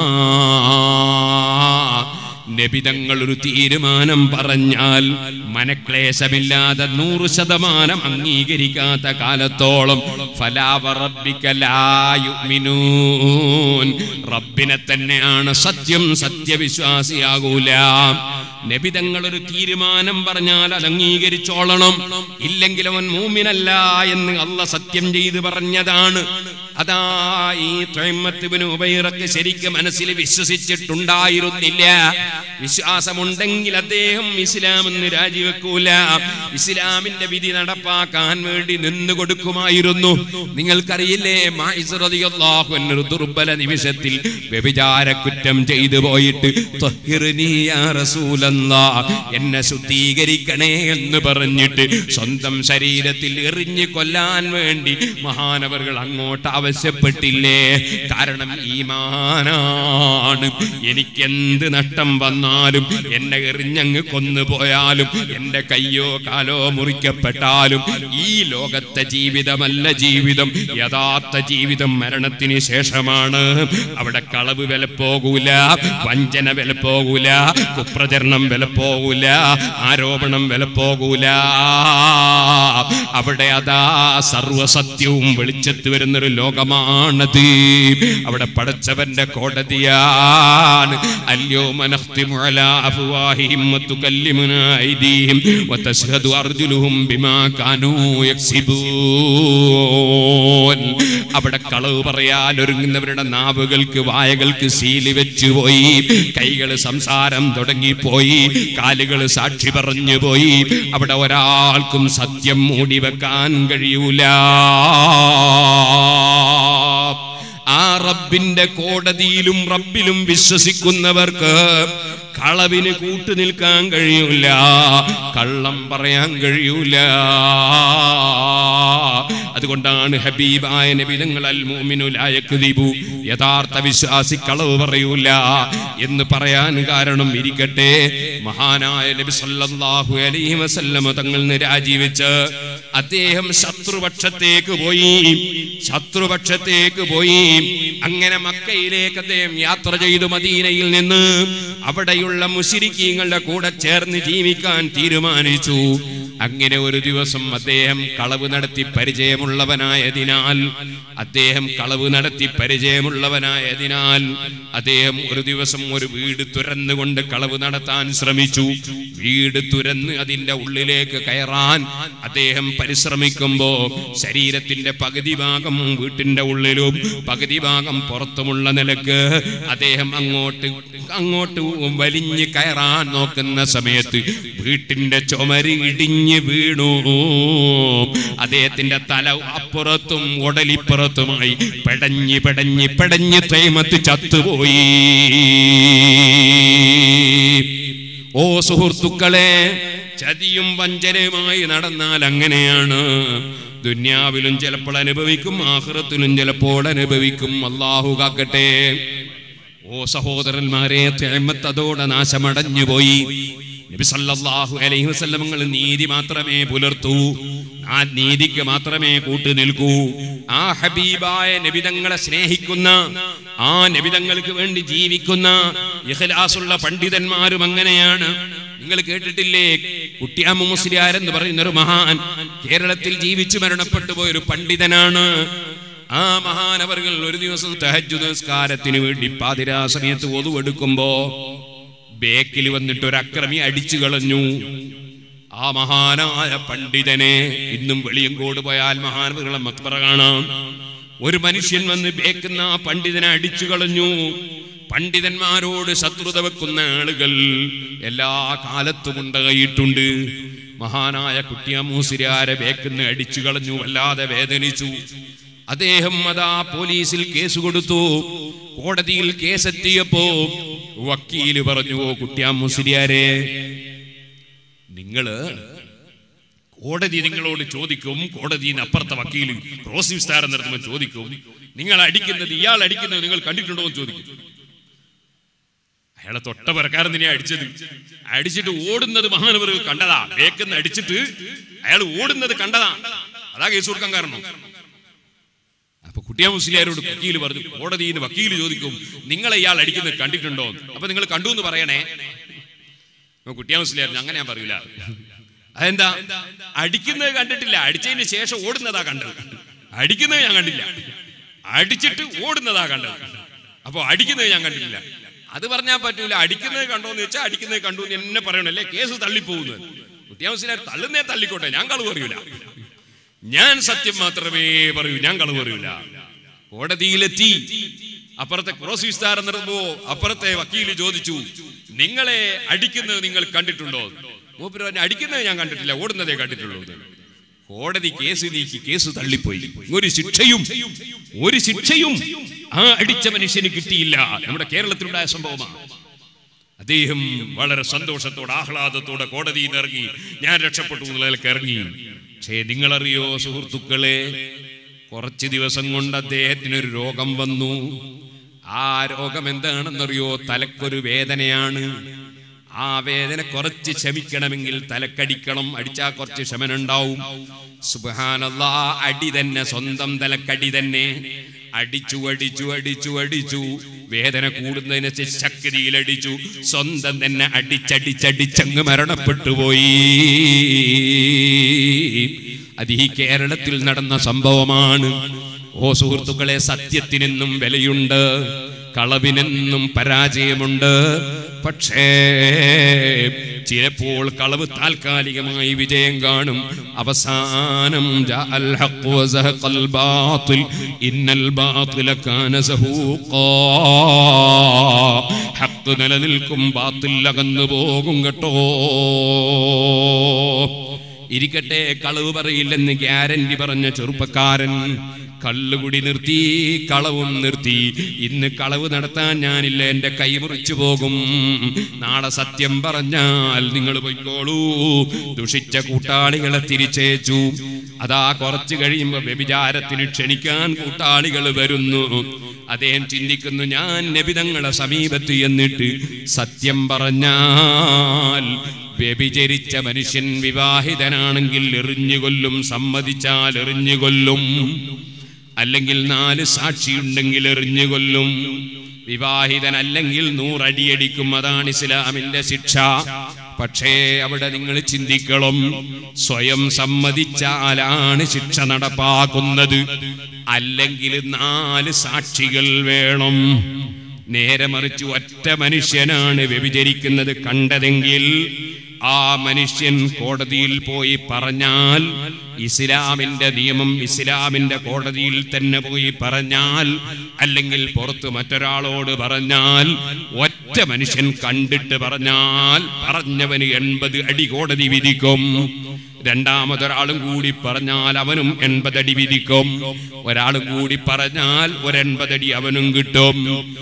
നബിതങ്ങൾ ഒരു തീരുമാനം പറഞ്ഞാൽ മനക്ലേശമില്ലാതെ 100% അംഗീകരിക്കാത്ത കാലത്തോളം ഫലാ വറബ്ബിക ലാ യുഅ്മിനൂൻ, റബ്ബിനെ തന്നെയാണ് സത്യം, സത്യവിശ്വാസിയാകൂല. നബിതങ്ങൾ ഒരു തീരുമാനം പറഞ്ഞാൽ അത് അംഗീകരിച്ചോളണം, ഇല്ലെങ്കിൽ അവൻ മൂമിനല്ല എന്ന് അല്ലാഹ് സത്യം ചെയ്ത് പറഞ്ഞതാണ്. അതാ ഈ തുഅയ്മത്ത് ഇബ്നു ഉബൈറക്ക് ശരിക്കും മനസ്സിൽ വിശ്വസിച്ചിട്ടുണ്ടായിരുന്നില്ല. വിശ്വാസമുണ്ടെങ്കിൽ അദ്ദേഹം ഇസ്ലാം എന്ന് രാജിവെക്കൂല, ഇസ്ലാമിന്റെ വിധി നടപ്പാക്കാൻ വേണ്ടി നിന്ന് കൊടുക്കുമായിരുന്നു. നിങ്ങൾക്കറിയില്ലേ, മാഇസ് റളിയല്ലാഹു അൻഹു ദുർബല നിമിഷത്തിൽ വ്യഭിചാര കുറ്റം ചെയ്തു പോയിട്ട് ത്വഹിർനി യാ റസൂലല്ലാഹ്, എന്നെ ശുദ്ധീകരിക്കണേ എന്ന് പറഞ്ഞിട്ട് സ്വന്തം ശരീരത്തിൽ എറിഞ്ഞു കൊല്ലാൻ വേണ്ടി മഹാനവറുകൾ അങ്ങോട്ട് ആവശ്യപ്പെട്ടില്ലേ? കാരണം ഈമാനാണ്. എനിക്കെന്ത് നഷ്ടം വന്നാലും, എന്നെ എറിഞ്ഞങ്ങ് കൊന്നുപോയാലും, എന്റെ കയ്യോ കാലോ മുറിക്കപ്പെട്ടാലും ഈ ലോകത്തെ ജീവിതമല്ല ജീവിതം. യഥാർത്ഥ ജീവിതം മരണത്തിന് ശേഷമാണ്. അവിടെ കളവ് വില പോകൂല, വഞ്ചന വില പോകൂല, കുപ്രചരണം വില പോകൂല, ആരോപണം വില പോകൂല. അവിടെ അതാ സർവസത്യവും വെളിച്ചത്ത് വരുന്നൊരു ലോകമാണത്. അവിടെ പടച്ചവന്റെ കോടതിയാണ്. അൽയൗമ നഖ്തിമു അലാ അഫ്വാഹിഹിം വതുകല്ലിമുനാ ഐദീഹിം വതശ്ഹദു അർജുലുഹും ബിമാ കാനൂ യക്സിബൂൻ. അവിടെ കളവ് പറയാൻ ഒരുങ്ങുന്നവരുടെ നാവുകൾക്ക്, വായകൾക്ക് സീലി വെച്ചുപോയി, കൈകൾ സംസാരം തുടങ്ങിപ്പോയി, കാലുകൾ സാക്ഷി പറഞ്ഞു പോയി. അവിടെ ഒരാൾക്കും സത്യം മൂടിവെക്കാൻ കഴിയൂല. ആ റബ്ബിന്റെ കോടതിയിലും റബ്ബിലും വിശ്വസിക്കുന്നവർക്ക് കളവിന് കൂട്ടു നിൽക്കാൻ കഴിയൂല, കള്ളം പറയാൻ കഴിയൂല. അതുകൊണ്ടാണ് ഹബീബായ നബി തങ്ങൾ അൽ മുഅ്മിനു ലാ യക്ദിബു, യഥാർത്ഥ വിശ്വാസി കളവ് പറയൂല എന്ന് പറയാൻ കാരണം, ഇരിക്കട്ടെ, മഹാനായ നബി സല്ലല്ലാഹു അലൈഹി വസല്ലം തങ്ങൾ രാജിവെച്ച് അദ്ദേഹം ശത്രുപക്ഷത്തേക്ക് പോയി. അങ്ങനെ മക്കയിലേക്ക് അദ്ദേഹം യാത്ര ചെയ്തു. മദീനയിൽ നിന്ന് അവിടെയുള്ള മുശ്രിക്കീങ്ങളുടെ കൂടെ ചേർന്ന് ജീവിക്കാൻ തീരുമാനിച്ചു. അങ്ങനെ ഒരു ദിവസം അദ്ദേഹം കളവ് നടത്തി പരിചയമുള്ളവനായതിനാൽ അദ്ദേഹം ഒരു ദിവസം ഒരു വീട് തുറന്നുകൊണ്ട് കളവ് നടത്താൻ ശ്രമിച്ചു. വീട് തുറന്ന് അതിന്റെ ഉള്ളിലേക്ക് കയറാൻ അദ്ദേഹം പരിശ്രമിക്കുമ്പോ ശരീരത്തിന്റെ പകുതി ഭാഗം വീട്ടിന്റെ ഉള്ളിലും പകുതി ഭാഗം പുറത്തുമുള്ള നിലക്ക് അദ്ദേഹം അങ്ങോട്ട് വലിഞ്ഞ് കയറാൻ നോക്കുന്ന സമയത്ത് വീട്ടിന്റെ ചുമര് ഇടിഞ്ഞ് വീണു. അദ്ദേഹത്തിന്റെ തല അപ്പുറത്തും ഉടലിപ്പുറത്തുമായി പെടഞ്ഞ് തൈമത്ത് ചത്തുപോയി. ഓ സുഹൃത്തുക്കളെ, ചതിയും വഞ്ചനയുമായി നടന്നാൽ അങ്ങനെയാണ്. ദുന്യാവിലും ചിലപ്പോൾ അനുഭവിക്കും, ആഖിറത്തിലും ചിലപ്പോൾ അനുഭവിക്കും. അല്ലാഹു കാക്കട്ടെ. ഓ സഹോദരന്മാരെ, തൈമത്ത് അതോടെ നാശമടഞ്ഞുപോയി. നബി സല്ലല്ലാഹു അലൈഹി വസല്ലം നീതി മാത്രമേ പുലർത്തൂ, ആ നീതിക്ക് മാത്രമേ കൂട്ടു നിൽക്കൂ. ആ ഹബീബായ നബിതങ്ങളെ സ്നേഹിക്കുന്ന, ആ നബിതങ്ങൾക്ക് വേണ്ടി ജീവിക്കുന്ന ഇഖ്ലാസുള്ള പണ്ഡിതന്മാരും അങ്ങനെയാണ്. നിങ്ങൾ കേട്ടിട്ടില്ലേ, കുട്ടിയാമ്മ മുസ്ലിയാർ എന്ന് പറയുന്ന ഒരു മഹാൻ കേരളത്തിൽ ജീവിച്ചു മരണപ്പെട്ടു പോയൊരു പണ്ഡിതനാണ്. ആ മഹാനവറുകൾ ഒരു ദിവസം തഹജ്ജുദ് നിസ്കാരത്തിന് വേണ്ടി പാതിരാ സമയത്ത് ഒതുവെടുക്കുമ്പോ ബേക്കിൽ വന്നിട്ട് ഒരു അക്രമി അടിച്ചു കളഞ്ഞു. ആ മഹാനായ പണ്ഡിതനെ ഇന്നും വെളിയങ്കോട് പോയാൽ മഹാനവറുകളെ മക്ബറ കാണാം. ഒരു മനുഷ്യൻ വന്ന് ബേക്കുന്ന ആ പണ്ഡിതനെ അടിച്ചു കളഞ്ഞു. പണ്ഡിതന്മാരോട് ശത്രുത വെക്കുന്ന ആളുകൾ എല്ലാ കാലത്തും ഉണ്ടായിട്ടുണ്ട്. മഹാനായ കുട്ടിയാമ്മ മുസ്ലിയാരെ ബേക്കുന്ന അടിച്ചു കളഞ്ഞു, വല്ലാതെ വേദനിച്ചു. അദ്ദേഹം അതാ പോലീസിൽ കേസ് കൊടുത്തു. കോടതിയിൽ കേസെത്തിയപ്പോ വക്കീല് പറഞ്ഞു, കുട്ടിയാമ്മ മുസ്ലിയാരെ, കോടതി നിങ്ങളോട് ചോദിക്കും, കോടതിന് അപ്പുറത്തെ വക്കീല് ക്രോസ് വിസ്താരം നടത്തുമ്പോൾ ചോദിക്കും, നിങ്ങൾ അടിക്കുന്നത്, ഇയാൾ അടിക്കുന്നത് നിങ്ങൾ കണ്ടിട്ടുണ്ടോ എന്ന് ചോദിക്കും. അയാളെ തൊട്ട പരക്കാരൻ തന്നെയാ അടിച്ചിട്ട് ഓടുന്നത് മഹാനവറുകൾ കണ്ടതാ. ബേക്കെന്ന് അടിച്ചിട്ട് അയാൾ ഓടുന്നത് കണ്ടതാ. അതാ കേസ് കൊടുക്കാൻ കാരണം. അപ്പൊ കുട്ടിയാമ്മ മുസ്ലിയാരോട് വക്കീല് പറഞ്ഞു, കോടതിന്ന് വക്കീല് ചോദിക്കും, നിങ്ങളെ ഇയാൾ അടിക്കുന്നത് കണ്ടിട്ടുണ്ടോ? അപ്പൊ നിങ്ങൾ കണ്ടു എന്ന് പറയണേ. കുട്ടിയാമ്മ മുസ്ലിയാർ, അങ്ങനെ ഞാൻ പറയൂല. അതെന്താ? അടിക്കുന്നത് കണ്ടിട്ടില്ല, അടിച്ചതിന് ശേഷം ഓടുന്നതാ കണ്ടത്. അടിക്കുന്നത് ഞാൻ കണ്ടില്ല, അടിച്ചിട്ട് ഓടുന്നതാ കണ്ടത്. അപ്പൊ അടിക്കുന്നത് ഞാൻ കണ്ടിട്ടില്ല. അത് പറഞ്ഞാൽ പറ്റൂല. അടിക്കുന്നത് കണ്ടോന്ന് വെച്ചാൽ അടിക്കുന്നത് കണ്ടു എന്നെ പറയണല്ലേ, കേസ് തള്ളിപ്പോകുന്നത്. കുട്ടിയാമ്മ മുസ്ലിയാർ തള്ളുന്നേ തള്ളിക്കോട്ടെ, ഞാൻ കളവ് പറയൂല, ഞാൻ സത്യം മാത്രമേ പറയൂ, ഞാൻ കളവ് പറയൂല. കോടതിയിലെത്തി. അപ്പുറത്തെ ക്രോസ് വിസ്താരം നടത്തുമ്പോ അപ്പുറത്തെ വക്കീല് ചോദിച്ചു, നിങ്ങളെ അടിക്കുന്നത് നിങ്ങൾ കണ്ടിട്ടുണ്ടോ? മൂപ്പര് പറഞ്ഞു, അടിക്കുന്നത് ഞാൻ കണ്ടിട്ടില്ല, ഓടുന്നതേ കണ്ടിട്ടുള്ളൂ. കോടതി കേസ് നീക്കി, കേസ് തള്ളിപ്പോയി. ഒരു ശിക്ഷയും ആ അടിച്ച മനുഷ്യന് കിട്ടിയില്ല. നമ്മുടെ കേരളത്തിലുണ്ടായ സംഭവമാണ്. അദ്ദേഹം വളരെ സന്തോഷത്തോടെ ആഹ്ലാദത്തോടെ കോടതിയിൽ ഇറങ്ങി, ഞാൻ രക്ഷപ്പെട്ടു എന്നുള്ളതിലേക്ക് ഇറങ്ങി. പക്ഷേ നിങ്ങളറിയോ സുഹൃത്തുക്കളെ, കുറച്ച് ദിവസം കൊണ്ട് അദ്ദേഹത്തിനൊരു രോഗം വന്നു. ആ രോഗം എന്താണെന്നറിയോ? തലക്കൊരു വേദനയാണ്. ആ വേദന കുറച്ച് ശമിക്കണമെങ്കിൽ തലക്കടിക്കണം. അടിച്ചാൽ കുറച്ച് ശമനുണ്ടാവും. സുബ്ഹാനല്ലാഹ്, അടി തന്നെ, സ്വന്തം തലക്കടി തന്നെ. അടിച്ചു വേദന കൂടുന്നതിനനുസരിച്ച് ശക്തിയിലടിച്ചു. സ്വന്തം തന്നെ അടിച്ചങ്ങ് മരണപ്പെട്ടു പോയി. അത് ഈ കേരളത്തിൽ നടന്ന സംഭവമാണ്. ഓ സുഹൃത്തുക്കളെ, സത്യത്തിനെന്നും വിലയുണ്ട്, കളവിനെന്നും പരാജയമുണ്ട്. പക്ഷേ ചിലപ്പോൾ കളവ് താൽക്കാലികമായി വിജയം കാണും. അവസാനം ഹഖ് നിലനിൽക്കും, ബാത്തിൽ അകന്നു പോകും കേട്ടോ. ഇരിക്കട്ടെ, കളവ് പറയില്ലെന്ന് ഗ്യാരണ്ടി പറഞ്ഞ ചെറുപ്പക്കാരൻ കള്ളുകുടി നിർത്തി, കളവും നിർത്തി. ഇന്ന് കളവ് നടത്താൻ ഞാനില്ല, എന്റെ കൈ മുറിച്ചു പോകും. നാളെ സത്യം പറഞ്ഞാൽ നിങ്ങൾ പോയിക്കോളൂ. ദുഷിച്ച കൂട്ടാളികളെ തിരിച്ചേച്ചു. അതാ കുറച്ചു കഴിയുമ്പോ വ്യഭിചാരത്തിന് ക്ഷണിക്കാൻ കൂട്ടാളികൾ വരുന്നു. അദ്ദേഹം ചിന്തിക്കുന്നു, ഞാൻ നബിതങ്ങളെ സമീപത്ത് എന്നിട്ട് സത്യം പറഞ്ഞാൽ വ്യഭിചരിച്ച മനുഷ്യൻ വിവാഹിതനാണെങ്കിൽ എറിഞ്ഞുകൊല്ലും, സമ്മതിച്ചാൽ എറിഞ്ഞുകൊല്ലും, അല്ലെങ്കിൽ 4 സാക്ഷിയുണ്ടെങ്കിൽ എറിഞ്ഞുകൊല്ലും, വിവാഹിതനല്ലെങ്കിൽ 100 അടിയടിക്കും. അതാണ് ഇസ്ലാമിന്റെ ശിക്ഷ. പക്ഷേ അവിടെ നിങ്ങൾ ചിന്തിക്കണം, സ്വയം സമ്മതിച്ചാലാണ് ശിക്ഷ നടപ്പാക്കുന്നത്, അല്ലെങ്കിൽ 4 സാക്ഷികൾ വേണം. നേരെ മറിച്ച് ഒറ്റ മനുഷ്യനാണ് വ്യഭിചരിക്കുന്നത് കണ്ടതെങ്കിൽ ആ മനുഷ്യൻ കോടതിയിൽ പോയി പറഞ്ഞാൽ, ഇസ്ലാമിന്റെ നിയമം, ഇസ്ലാമിന്റെ കോടതിയിൽ തന്നെ പോയി പറഞ്ഞാൽ, അല്ലെങ്കിൽ പുറത്ത് മറ്റൊരാളോട് പറഞ്ഞാൽ, ഒറ്റ മനുഷ്യൻ കണ്ടിട്ട് പറഞ്ഞാൽ പറഞ്ഞവന് 80 അടി കോടതി വിധിക്കും. രണ്ടാമതൊരാളും കൂടി പറഞ്ഞാൽ അവനും 80 അടി വിധിക്കും. ഒരാളും കൂടി പറഞ്ഞാൽ 80 അടി അവനും കിട്ടും.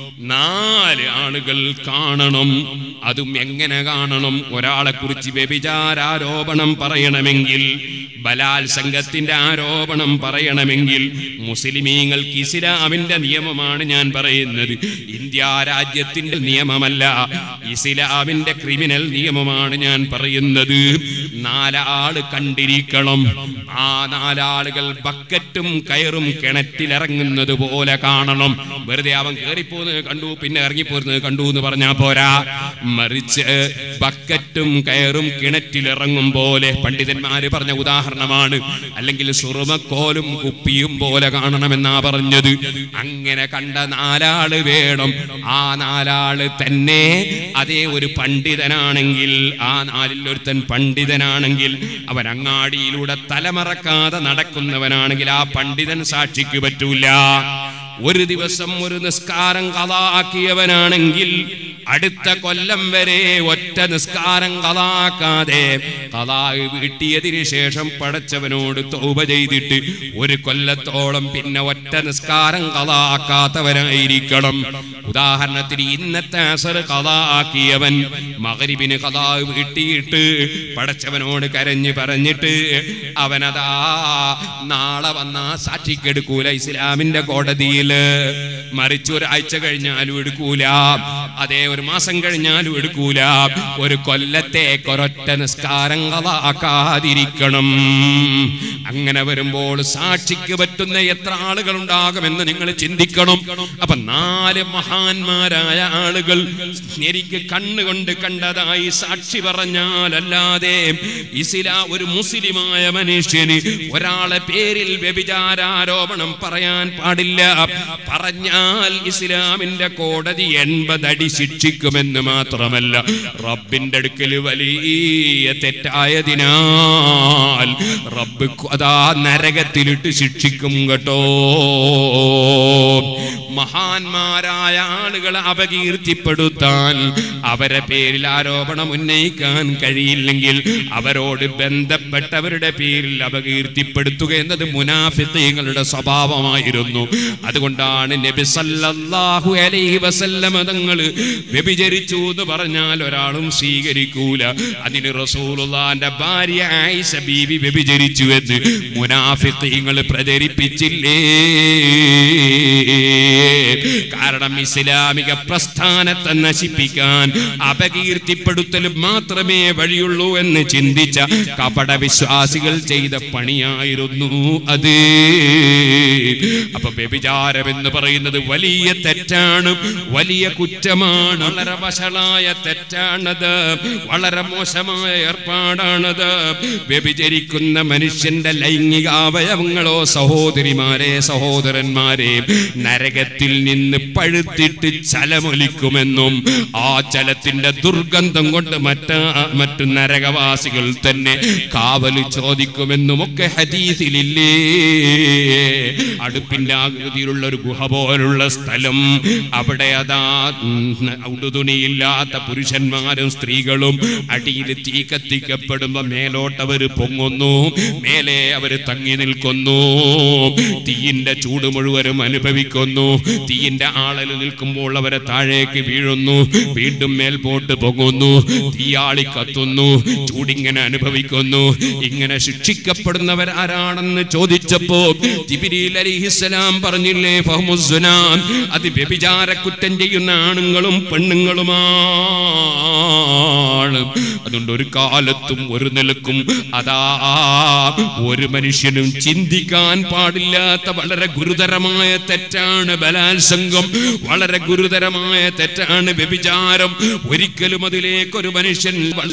4 ആളുകൾ കാണണം. അതും എങ്ങനെ കാണണം? ഒരാളെ കുറിച്ച് വ്യഭിചാരാരോപണം പറയണമെങ്കിൽ, ബലാത്സംഗത്തിന്റെ ആരോപണം പറയണമെങ്കിൽ, മുസ്ലിമീങ്ങൾക്ക് ഇസ്ലാമിന്റെ നിയമമാണ് ഞാൻ പറയുന്നത്, ഇന്ത്യ രാജ്യത്തിന്റെ നിയമമല്ല, ഇസ്ലാമിന്റെ ക്രിമിനൽ നിയമമാണ് ഞാൻ പറയുന്നത്. 4 ആള് കണ്ടിരിക്കണം. ആ 4 ആളുകൾ ബക്കറ്റും കയറും കിണറ്റിലിറങ്ങുന്നത് പോലെ കാണണം. വെറുതെ അവൻ കയറിപ്പോകുന്നത് കണ്ടു, പിന്നെ ഇറങ്ങിപ്പോരുന്നത് കണ്ടു എന്ന് പറഞ്ഞാൽ പോരാ. മറിച്ച് ബക്കറ്റും കയറും കിണറ്റിലിറങ്ങും പോലെ, പണ്ഡിതന്മാര് പറഞ്ഞ ഉദാഹരണമാണ്. അല്ലെങ്കിൽ സുറുമക്കോലും കുപ്പിയും പോലെ കാണണമെന്നാ പറഞ്ഞത്. അങ്ങനെ കണ്ട 4 ആള് വേണം. ആ 4 ആള് തന്നെ അതേ ഒരു പണ്ഡിതനാണെങ്കിൽ, ആ 4-ൽ ഒരുത്തൻ പണ്ഡിതനാണെങ്കിൽ, അവൻ അങ്ങാടിയിലൂടെ തലമറക്കാതെ നടക്കുന്നവനാണെങ്കിൽ ആ പണ്ഡിതൻ സാക്ഷിക്ക് പറ്റൂല. ഒരു ദിവസം ഒരു നിസ്കാരം ഖളാക്കിയവനാണെങ്കിൽ അടുത്ത കൊല്ലം വരെ ഒറ്റ നിസ്കാരം ഖളാക്കാതെ, ഖളാ വീട്ടിയതിനു ശേഷം പടച്ചവനോട് തൗബ ചെയ്തിട്ട് 1 കൊല്ലത്തോളം പിന്നെ ഒറ്റ നിസ്കാരം ഖളാക്കാത്തവനായിരിക്കണം. ഉദാഹരണത്തിന് ഇന്നത്തെ അസർ ഖളാക്കിയവൻ മഗ്രിബിന് ഖളാ വീട്ടിയിട്ട് പടച്ചവനോട് കരഞ്ഞ് പറഞ്ഞിട്ട് അവനതാ നാളെ വന്ന സാക്ഷിക്കെടുക്കൂല ഇസ്ലാമിന്റെ കോടതിയിൽ. മറിച്ച് ഒരാഴ്ച കഴിഞ്ഞാലും എടുക്കൂല, അതേ 1 മാസം കഴിഞ്ഞാലും എടുക്കൂല. 1 കൊല്ലത്തേക്ക് ഒരൊറ്റ നിസ്കാരം ഖളാക്കാതിരിക്കണം. അങ്ങനെ വരുമ്പോൾ സാക്ഷിക്ക് പറ്റുന്ന എത്ര ആളുകൾ ഉണ്ടാകുമെന്ന് നിങ്ങൾ ചിന്തിക്കണം. അപ്പൊ 4 മഹാന്മാരായ ആളുകൾ എനിക്ക് കണ്ണുകൊണ്ട് കണ്ടതായി സാക്ഷി പറഞ്ഞാൽ അല്ലാതെ ഒരു മുസ്ലിമായ മനുഷ്യന് ഒരാളെ പേരിൽ വ്യഭിചാരാരോപണം പറയാൻ പാടില്ല. പറഞ്ഞാൽ ഇസ്ലാമിന്റെ കോടതി 80 അടി ശിക്ഷിക്കുമെന്ന് മാത്രമല്ല, റബ്ബിന്റെ അടുക്കൽ വലിയ തെറ്റായതിനാൽ റബ്ബ് അതാ നരകത്തിലിട്ട് ശിക്ഷിക്കും കേട്ടോ. മഹാന്മാരായ ആളുകളെ അപകീർത്തിപ്പെടുത്താൻ, അവരെ പേരിൽ ആരോപണം ഉന്നയിക്കാൻ കഴിയില്ലെങ്കിൽ അവരോട് ബന്ധപ്പെട്ടവരുടെ പേരിൽ അപകീർത്തിപ്പെടുത്തുക എന്നത് മുനാഫിഖീങ്ങളുടെ സ്വഭാവമായിരുന്നു. അതുകൊണ്ടാണ് നബി സല്ലല്ലാഹു അലൈഹി വസല്ലം തങ്ങൾ വ്യഭിചരിച്ചു എന്ന് പറഞ്ഞാൽ ഒരാളും സ്വീകരിക്കൂല. അതിന് റസൂലുള്ളാഹിന്റെ ഭാര്യ ആയിഷ ബീവി വ്യഭിചരിച്ചു എന്ന് മുനാഫിഖീങ്ങൾ പ്രചരിപ്പിച്ചില്ലേ? കാരണം ഇസ്ലാമിക പ്രസ്ഥാനത്തെ നശിപ്പിക്കാൻ അപകീർത്തിപ്പെടുത്തൽ മാത്രമേ വഴിയുള്ളൂ എന്ന് ചിന്തിച്ച കപട വിശ്വാസികൾ ചെയ്ത പണിയായിരുന്നു അത്. അപ്പൊ വ്യഭിചാരം എന്ന് പറയുന്നത് വലിയ തെറ്റാണ്, വലിയ കുറ്റമാണ്, വളരെ വഷളായ തെറ്റാണത്, വളരെ മോശമായ ഏർപ്പാടാണത്. വ്യഭിചരിക്കുന്ന മനുഷ്യന്റെ ലൈംഗിക അവയവങ്ങളോ സഹോദരിമാരെ സഹോദരന്മാരെ നരകത്തിൽ നിന്ന് പഴുത്തിട്ട് ചലമൊലിക്കുമെന്നും ആ ചലത്തിന്റെ ദുർഗന്ധം കൊണ്ട് മറ്റു നരകവാസികൾ തന്നെ കാവല് ചോദിക്കുമെന്നും ഒക്കെ ഹദീസിലില്ലേ? അടുപ്പിന്റെ ആകൃതിയിലുള്ള ഒരു ഗുഹ പോലുള്ള സ്ഥലം, അവിടെ അതാ ഉടുതുണിയില്ലാത്ത പുരുഷന്മാരും സ്ത്രീകളും അടിയിൽ തീ കത്തിക്കപ്പെടുമ്പോ മേലോട്ടവര് പൊങ്ങുന്നു, മേലെ അവര് തങ്ങി നിൽക്കുന്നു, തീയിന്റെ ചൂട് മുഴുവനും അനുഭവിക്കുന്നു. തീയിന്റെ ആളൽ നിൽക്കുമ്പോൾ അവരെ താഴേക്ക് വീഴുന്നു, വീണ്ടും മേൽപോട്ട് പൊങ്ങുന്നു, തീയാളി കത്തുന്നു, ചൂടിങ്ങനെ അനുഭവിക്കുന്നു. ഇങ്ങനെ ശിക്ഷിക്കപ്പെടുന്നവർ ആരാണെന്ന് ചോദിച്ചപ്പോ ജിബ്രീൽ അലൈഹിസ്സലാം പറഞ്ഞില്ലേ, ഫഹ്മുസ്സുനാ, അത് വ്യഭിചാര കുറ്റം ചെയ്യുന്ന ആണുങ്ങളും പെണ്ണുങ്ങളുമാണ്. അതുകൊണ്ട് ഒരു കാലത്തും ഒരു നിലക്കും അതാ ഒരു മനുഷ്യനും ചിന്തിക്കാൻ പാടില്ലാത്ത വളരെ ഗുരുതരമായ തെറ്റാണ് ബലാത്സംഗം, വളരെ ഗുരുതരമായ തെറ്റാണ് വ്യഭിചാരം. ഒരിക്കലും അതിലേക്കൊരു മനുഷ്യൻ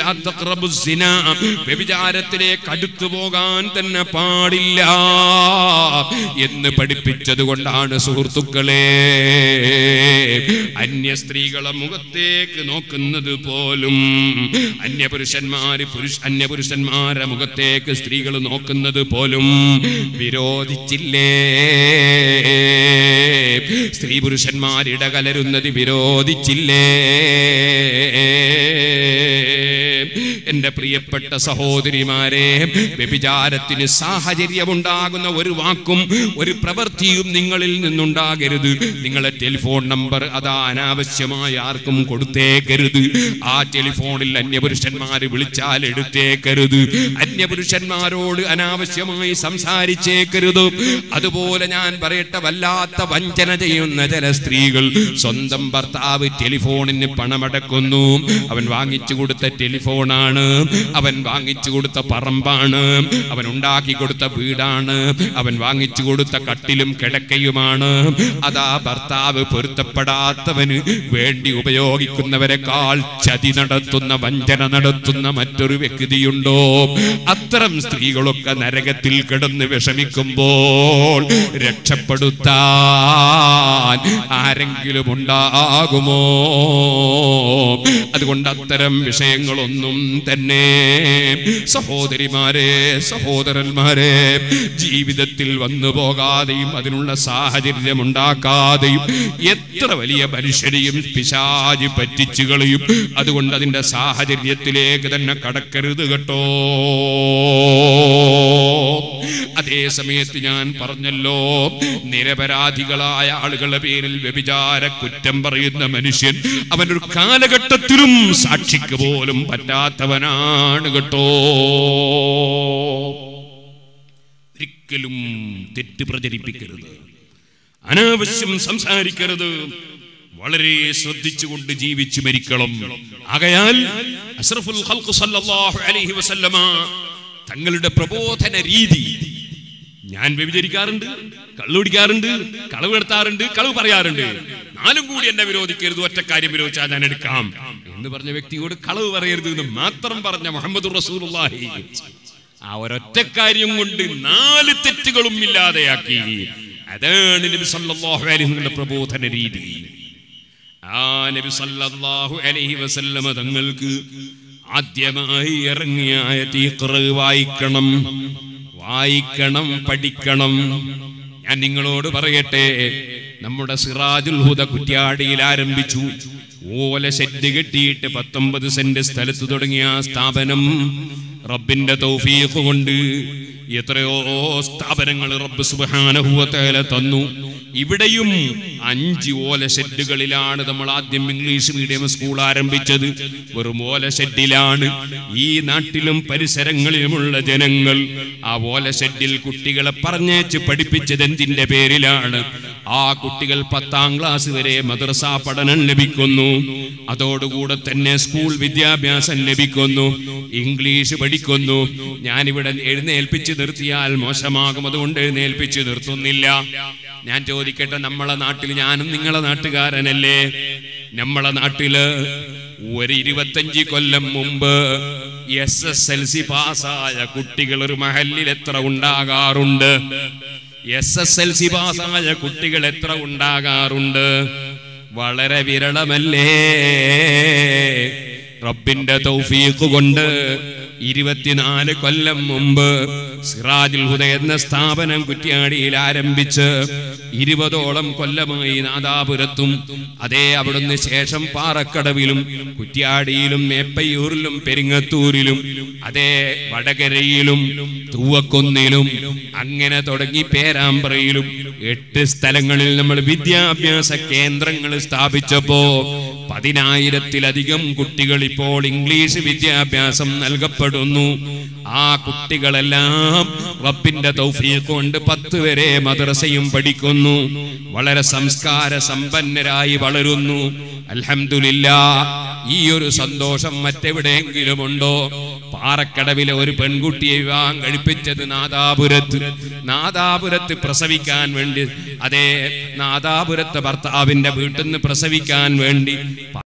വ്യഭിചാരത്തിലേക്ക് അടുത്തു പോകാൻ തന്നെ പാടില്ല എന്ന് പഠിപ്പിച്ചത് കൊണ്ടാണ് സുഹൃത്തുക്കളെ അന്യ സ്ത്രീകളെ മുഖത്തേക്ക് നോക്കുന്നത് പോലും, അന്യപുരുഷന്മാരെ മുഖത്തേക്ക് സ്ത്രീകൾ നോക്കുന്നത് പോലും വിരോധിച്ചില്ലേ? സ്ത്രീ പുരുഷന്മാരിടകലരുന്നത് വിരോധിച്ചില്ലേ? എന്റെ പ്രിയപ്പെട്ട സഹോദരിമാരെ, വ്യഭിചാരത്തിന് സാഹചര്യമുണ്ടാകുന്ന ഒരു വാക്കും ഒരു പ്രവൃത്തിയും നിങ്ങളിൽ നിന്നുണ്ടാകരുത്. നിങ്ങളെ ടെലിഫോൺ നമ്പർ അതാ അനാവശ്യമായി ആർക്കും കൊടുത്തേക്കരുത്. ആ ടെലിഫോണിൽ അന്യപുരുഷന്മാര് വിളിച്ചാൽ എടുത്തേക്കരുത്. അന്യപുരുഷന്മാരോട് അനാവശ്യമായി സംസാരിച്ചേക്കരുത്. അതുപോലെ ഞാൻ പറയട്ടെ, വല്ലാത്ത വഞ്ചന ചെയ്യുന്ന ചില സ്ത്രീകൾ സ്വന്തം ഭർത്താവ് ടെലിഫോണിന് പണമടക്കുന്നു. അവൻ വാങ്ങിച്ചു കൊടുത്ത ടെലിഫോണാണ്, അവൻ വാങ്ങിച്ചു കൊടുത്ത പറമ്പാണ്, അവൻ ഉണ്ടാക്കി കൊടുത്ത വീടാണ്, അവൻ വാങ്ങിച്ചു കൊടുത്ത കട്ടിലും കിടക്കയുമാണ്. അതാ ഭർത്താവ് പൊരുത്തപ്പെടാത്തവന് വേണ്ടി ഉപയോഗിക്കുന്നവരെക്കാൾ ചതി നടത്തുന്ന, വഞ്ചന നടത്തുന്ന മറ്റൊരു വ്യക്തിയുണ്ടോ? അത്തരം സ്ത്രീകളൊക്കെ നരകത്തിൽ കിടന്ന് വിഷമിക്കുമ്പോൾ രക്ഷപ്പെടുത്താൻ ആരെങ്കിലും ഉണ്ടാകുമോ? അതുകൊണ്ട് അത്തരം വിഷയങ്ങളൊന്നും തന്നെ സഹോദരിമാരെ സഹോദരന്മാരെ ജീവിതത്തിൽ വന്നു പോകാതെയും അതിനുള്ള സാഹചര്യം ഉണ്ടാക്കാതെയും എത്ര വലിയ മനുഷ്യരെയും പിശാച് പറ്റിച്ചു കളയും. അതുകൊണ്ട് അതിന്റെ സാഹചര്യത്തിലേക്ക് തന്നെ കടക്കരുത് കേട്ടോ. അതേ സമയത്ത് ഞാൻ പറഞ്ഞല്ലോ, നിരപരാധികളായ ആളുകളുടെ പേരിൽ വ്യഭിചാര കുറ്റം പറയുന്ന മനുഷ്യൻ അവനൊരു കാലഘട്ടത്തിലും സാക്ഷിക്ക് പോലും പറ്റാത്തവനാണ് കേട്ടോ. ഒരിക്കലും തെറ്റ് പ്രചരിപ്പിക്കരുത്, അനാവശ്യം സംസാരിക്കരുത്, വളരെ ശ്രദ്ധിച്ചുകൊണ്ട് ജീവിച്ചു മരിക്കണം. ആകയാൽ അഷ്റഫുൽ ഖൽഖ് സല്ലല്ലാഹു അലൈഹി വസല്ലമ തങ്ങളുടെ പ്രബോധന രീതി, ഞാൻ വ്യഭിചരിക്കാറുണ്ട്, കള്ളുപിടിക്കാറുണ്ട്, കളവ് നടത്താറുണ്ട്, കളവ് പറയാറുണ്ട്, നാലും കൂടി എന്നെ വിരോധിക്കരുത്, ഒറ്റ കാര്യം വിരോധിച്ചാൽ ഞാൻ എടുക്കാം എന്ന് പറഞ്ഞ വ്യക്തിയോട് കളവ് പറയരുത് എന്ന് മാത്രം പറഞ്ഞ മുഹമ്മദ് റസൂലുള്ളാഹി ആ ഒരൊറ്റ കാര്യം കൊണ്ട് 4 തെറ്റുകളും ഇല്ലാതെയാക്കി. അതാണ് നബി സല്ലല്ലാഹു അലൈഹി വസല്ലം പ്രബോധന രീതി. ആ നബി സല്ലല്ലാഹു അലൈഹി വസല്ലം തങ്ങൾക്ക് ആദ്യമായി ഇറങ്ങിയ ആയത്ത് ഇഖ്റ വായിക്കണം, വായിക്കണം, പഠിക്കണം. ഞാൻ നിങ്ങളോട് പറയട്ടെ, നമ്മുടെ സിറാജുൽ ഹുദ കുറ്റ്യാടിയിൽ ആരംഭിച്ചു. ഓല ഷെഡ് കെട്ടിയിട്ട് 19 സെന്റ് സ്ഥലത്ത് തുടങ്ങിയ ആ സ്ഥാപനം റബ്ബിന്റെ തൗഫീഖ് കൊണ്ട് എത്രയോ സ്ഥാപനങ്ങൾ റബ്ബ് സുബ്ഹാനഹു വ തആല തന്നു. ഇവിടെയും 5 ഓല ഷെഡുകളിലാണ് നമ്മൾ ആദ്യം ഇംഗ്ലീഷ് മീഡിയം സ്കൂൾ ആരംഭിച്ചത്. വെറും ഓല ഷെഡിലാണ്. ഈ നാട്ടിലും പരിസരങ്ങളിലുമുള്ള ജനങ്ങൾ ആ ഓല ഷെഡിൽ കുട്ടികളെ പറഞ്ഞേച്ച് പഠിപ്പിച്ചത് എന്തിന്റെ പേരിലാണ്? ആ കുട്ടികൾ 10ാം ക്ലാസ് വരെ മദ്രസ പഠനം ലഭിക്കുന്നു. അതോടുകൂടെ തന്നെ സ്കൂൾ വിദ്യാഭ്യാസം ലഭിക്കുന്നു, ഇംഗ്ലീഷ് പഠിക്കുന്നു. ഞാനിവിടെ എഴുന്നേൽപ്പിച്ച് നിർത്തിയാൽ മോശമാകും, അതുകൊണ്ട് എഴുന്നേൽപ്പിച്ച് നിർത്തുന്നില്ല. ഞാൻ ചോദിക്കട്ടെ, നമ്മളെ നാട്ടിൽ, ഞാനും നിങ്ങളെ നാട്ടുകാരനല്ലേ, നമ്മളെ നാട്ടില് ഒരു 25 കൊല്ലം മുമ്പ് SSLC പാസ്സായ കുട്ടികൾ ഒരു മഹല്ലിൽ എത്ര ഉണ്ടാകാറുണ്ട്? SSLC പാസ്സായ കുട്ടികൾ എത്ര ഉണ്ടാകാറുണ്ട്? വളരെ വിരളമല്ലേ? റബ്ബിന്റെ തൗഫീഖ് കൊണ്ട് 24 കൊല്ലം മുമ്പ് സിറാജുൽ ഹുദ എന്ന സ്ഥാപനം കുറ്റ്യാടിയിൽ ആരംഭിച്ച് 20ഓളം കൊല്ലമായി നാദാപുരത്തും, അതേ അവിടുന്ന് ശേഷം പാറക്കടവിലും കുറ്റ്യാടിയിലും മേപ്പയ്യൂരിലും പെരിങ്ങത്തൂരിലും, അതേ വടകരയിലും തൂവക്കൊന്നിലും, അങ്ങനെ തുടങ്ങി പേരാമ്പ്രയിലും 8 സ്ഥലങ്ങളിൽ നമ്മൾ വിദ്യാഭ്യാസ കേന്ദ്രങ്ങൾ സ്ഥാപിച്ചപ്പോ 10,000-ത്തിലധികം കുട്ടികൾ ഇപ്പോൾ ഇംഗ്ലീഷ് വിദ്യാഭ്യാസം നൽകപ്പെടുന്നു. ആ കുട്ടികളെല്ലാം റബ്ബിന്റെ തൗഫീഖ് കൊണ്ട് 10 വരെ മദ്രസയും പഠിക്കുന്നു. വളരെ സംസ്കാര സമ്പന്നരായി വളരുന്നു. അൽഹംദുലില്ലാഹ്. ഈ ഒരു സന്തോഷം മറ്റെവിടെയെങ്കിലും ഉണ്ടോ? പാറക്കടവിലെ ഒരു പെൺകുട്ടിയെ വിവാഹം കഴിപ്പിച്ചത് നാദാപുരത്ത് പ്രസവിക്കാൻ വേണ്ടി, അതേ നാദാപുരത്തെ ഭർത്താവിന്റെ വീട്ടിൽ നിന്ന് പ്രസവിക്കാൻ വേണ്ടി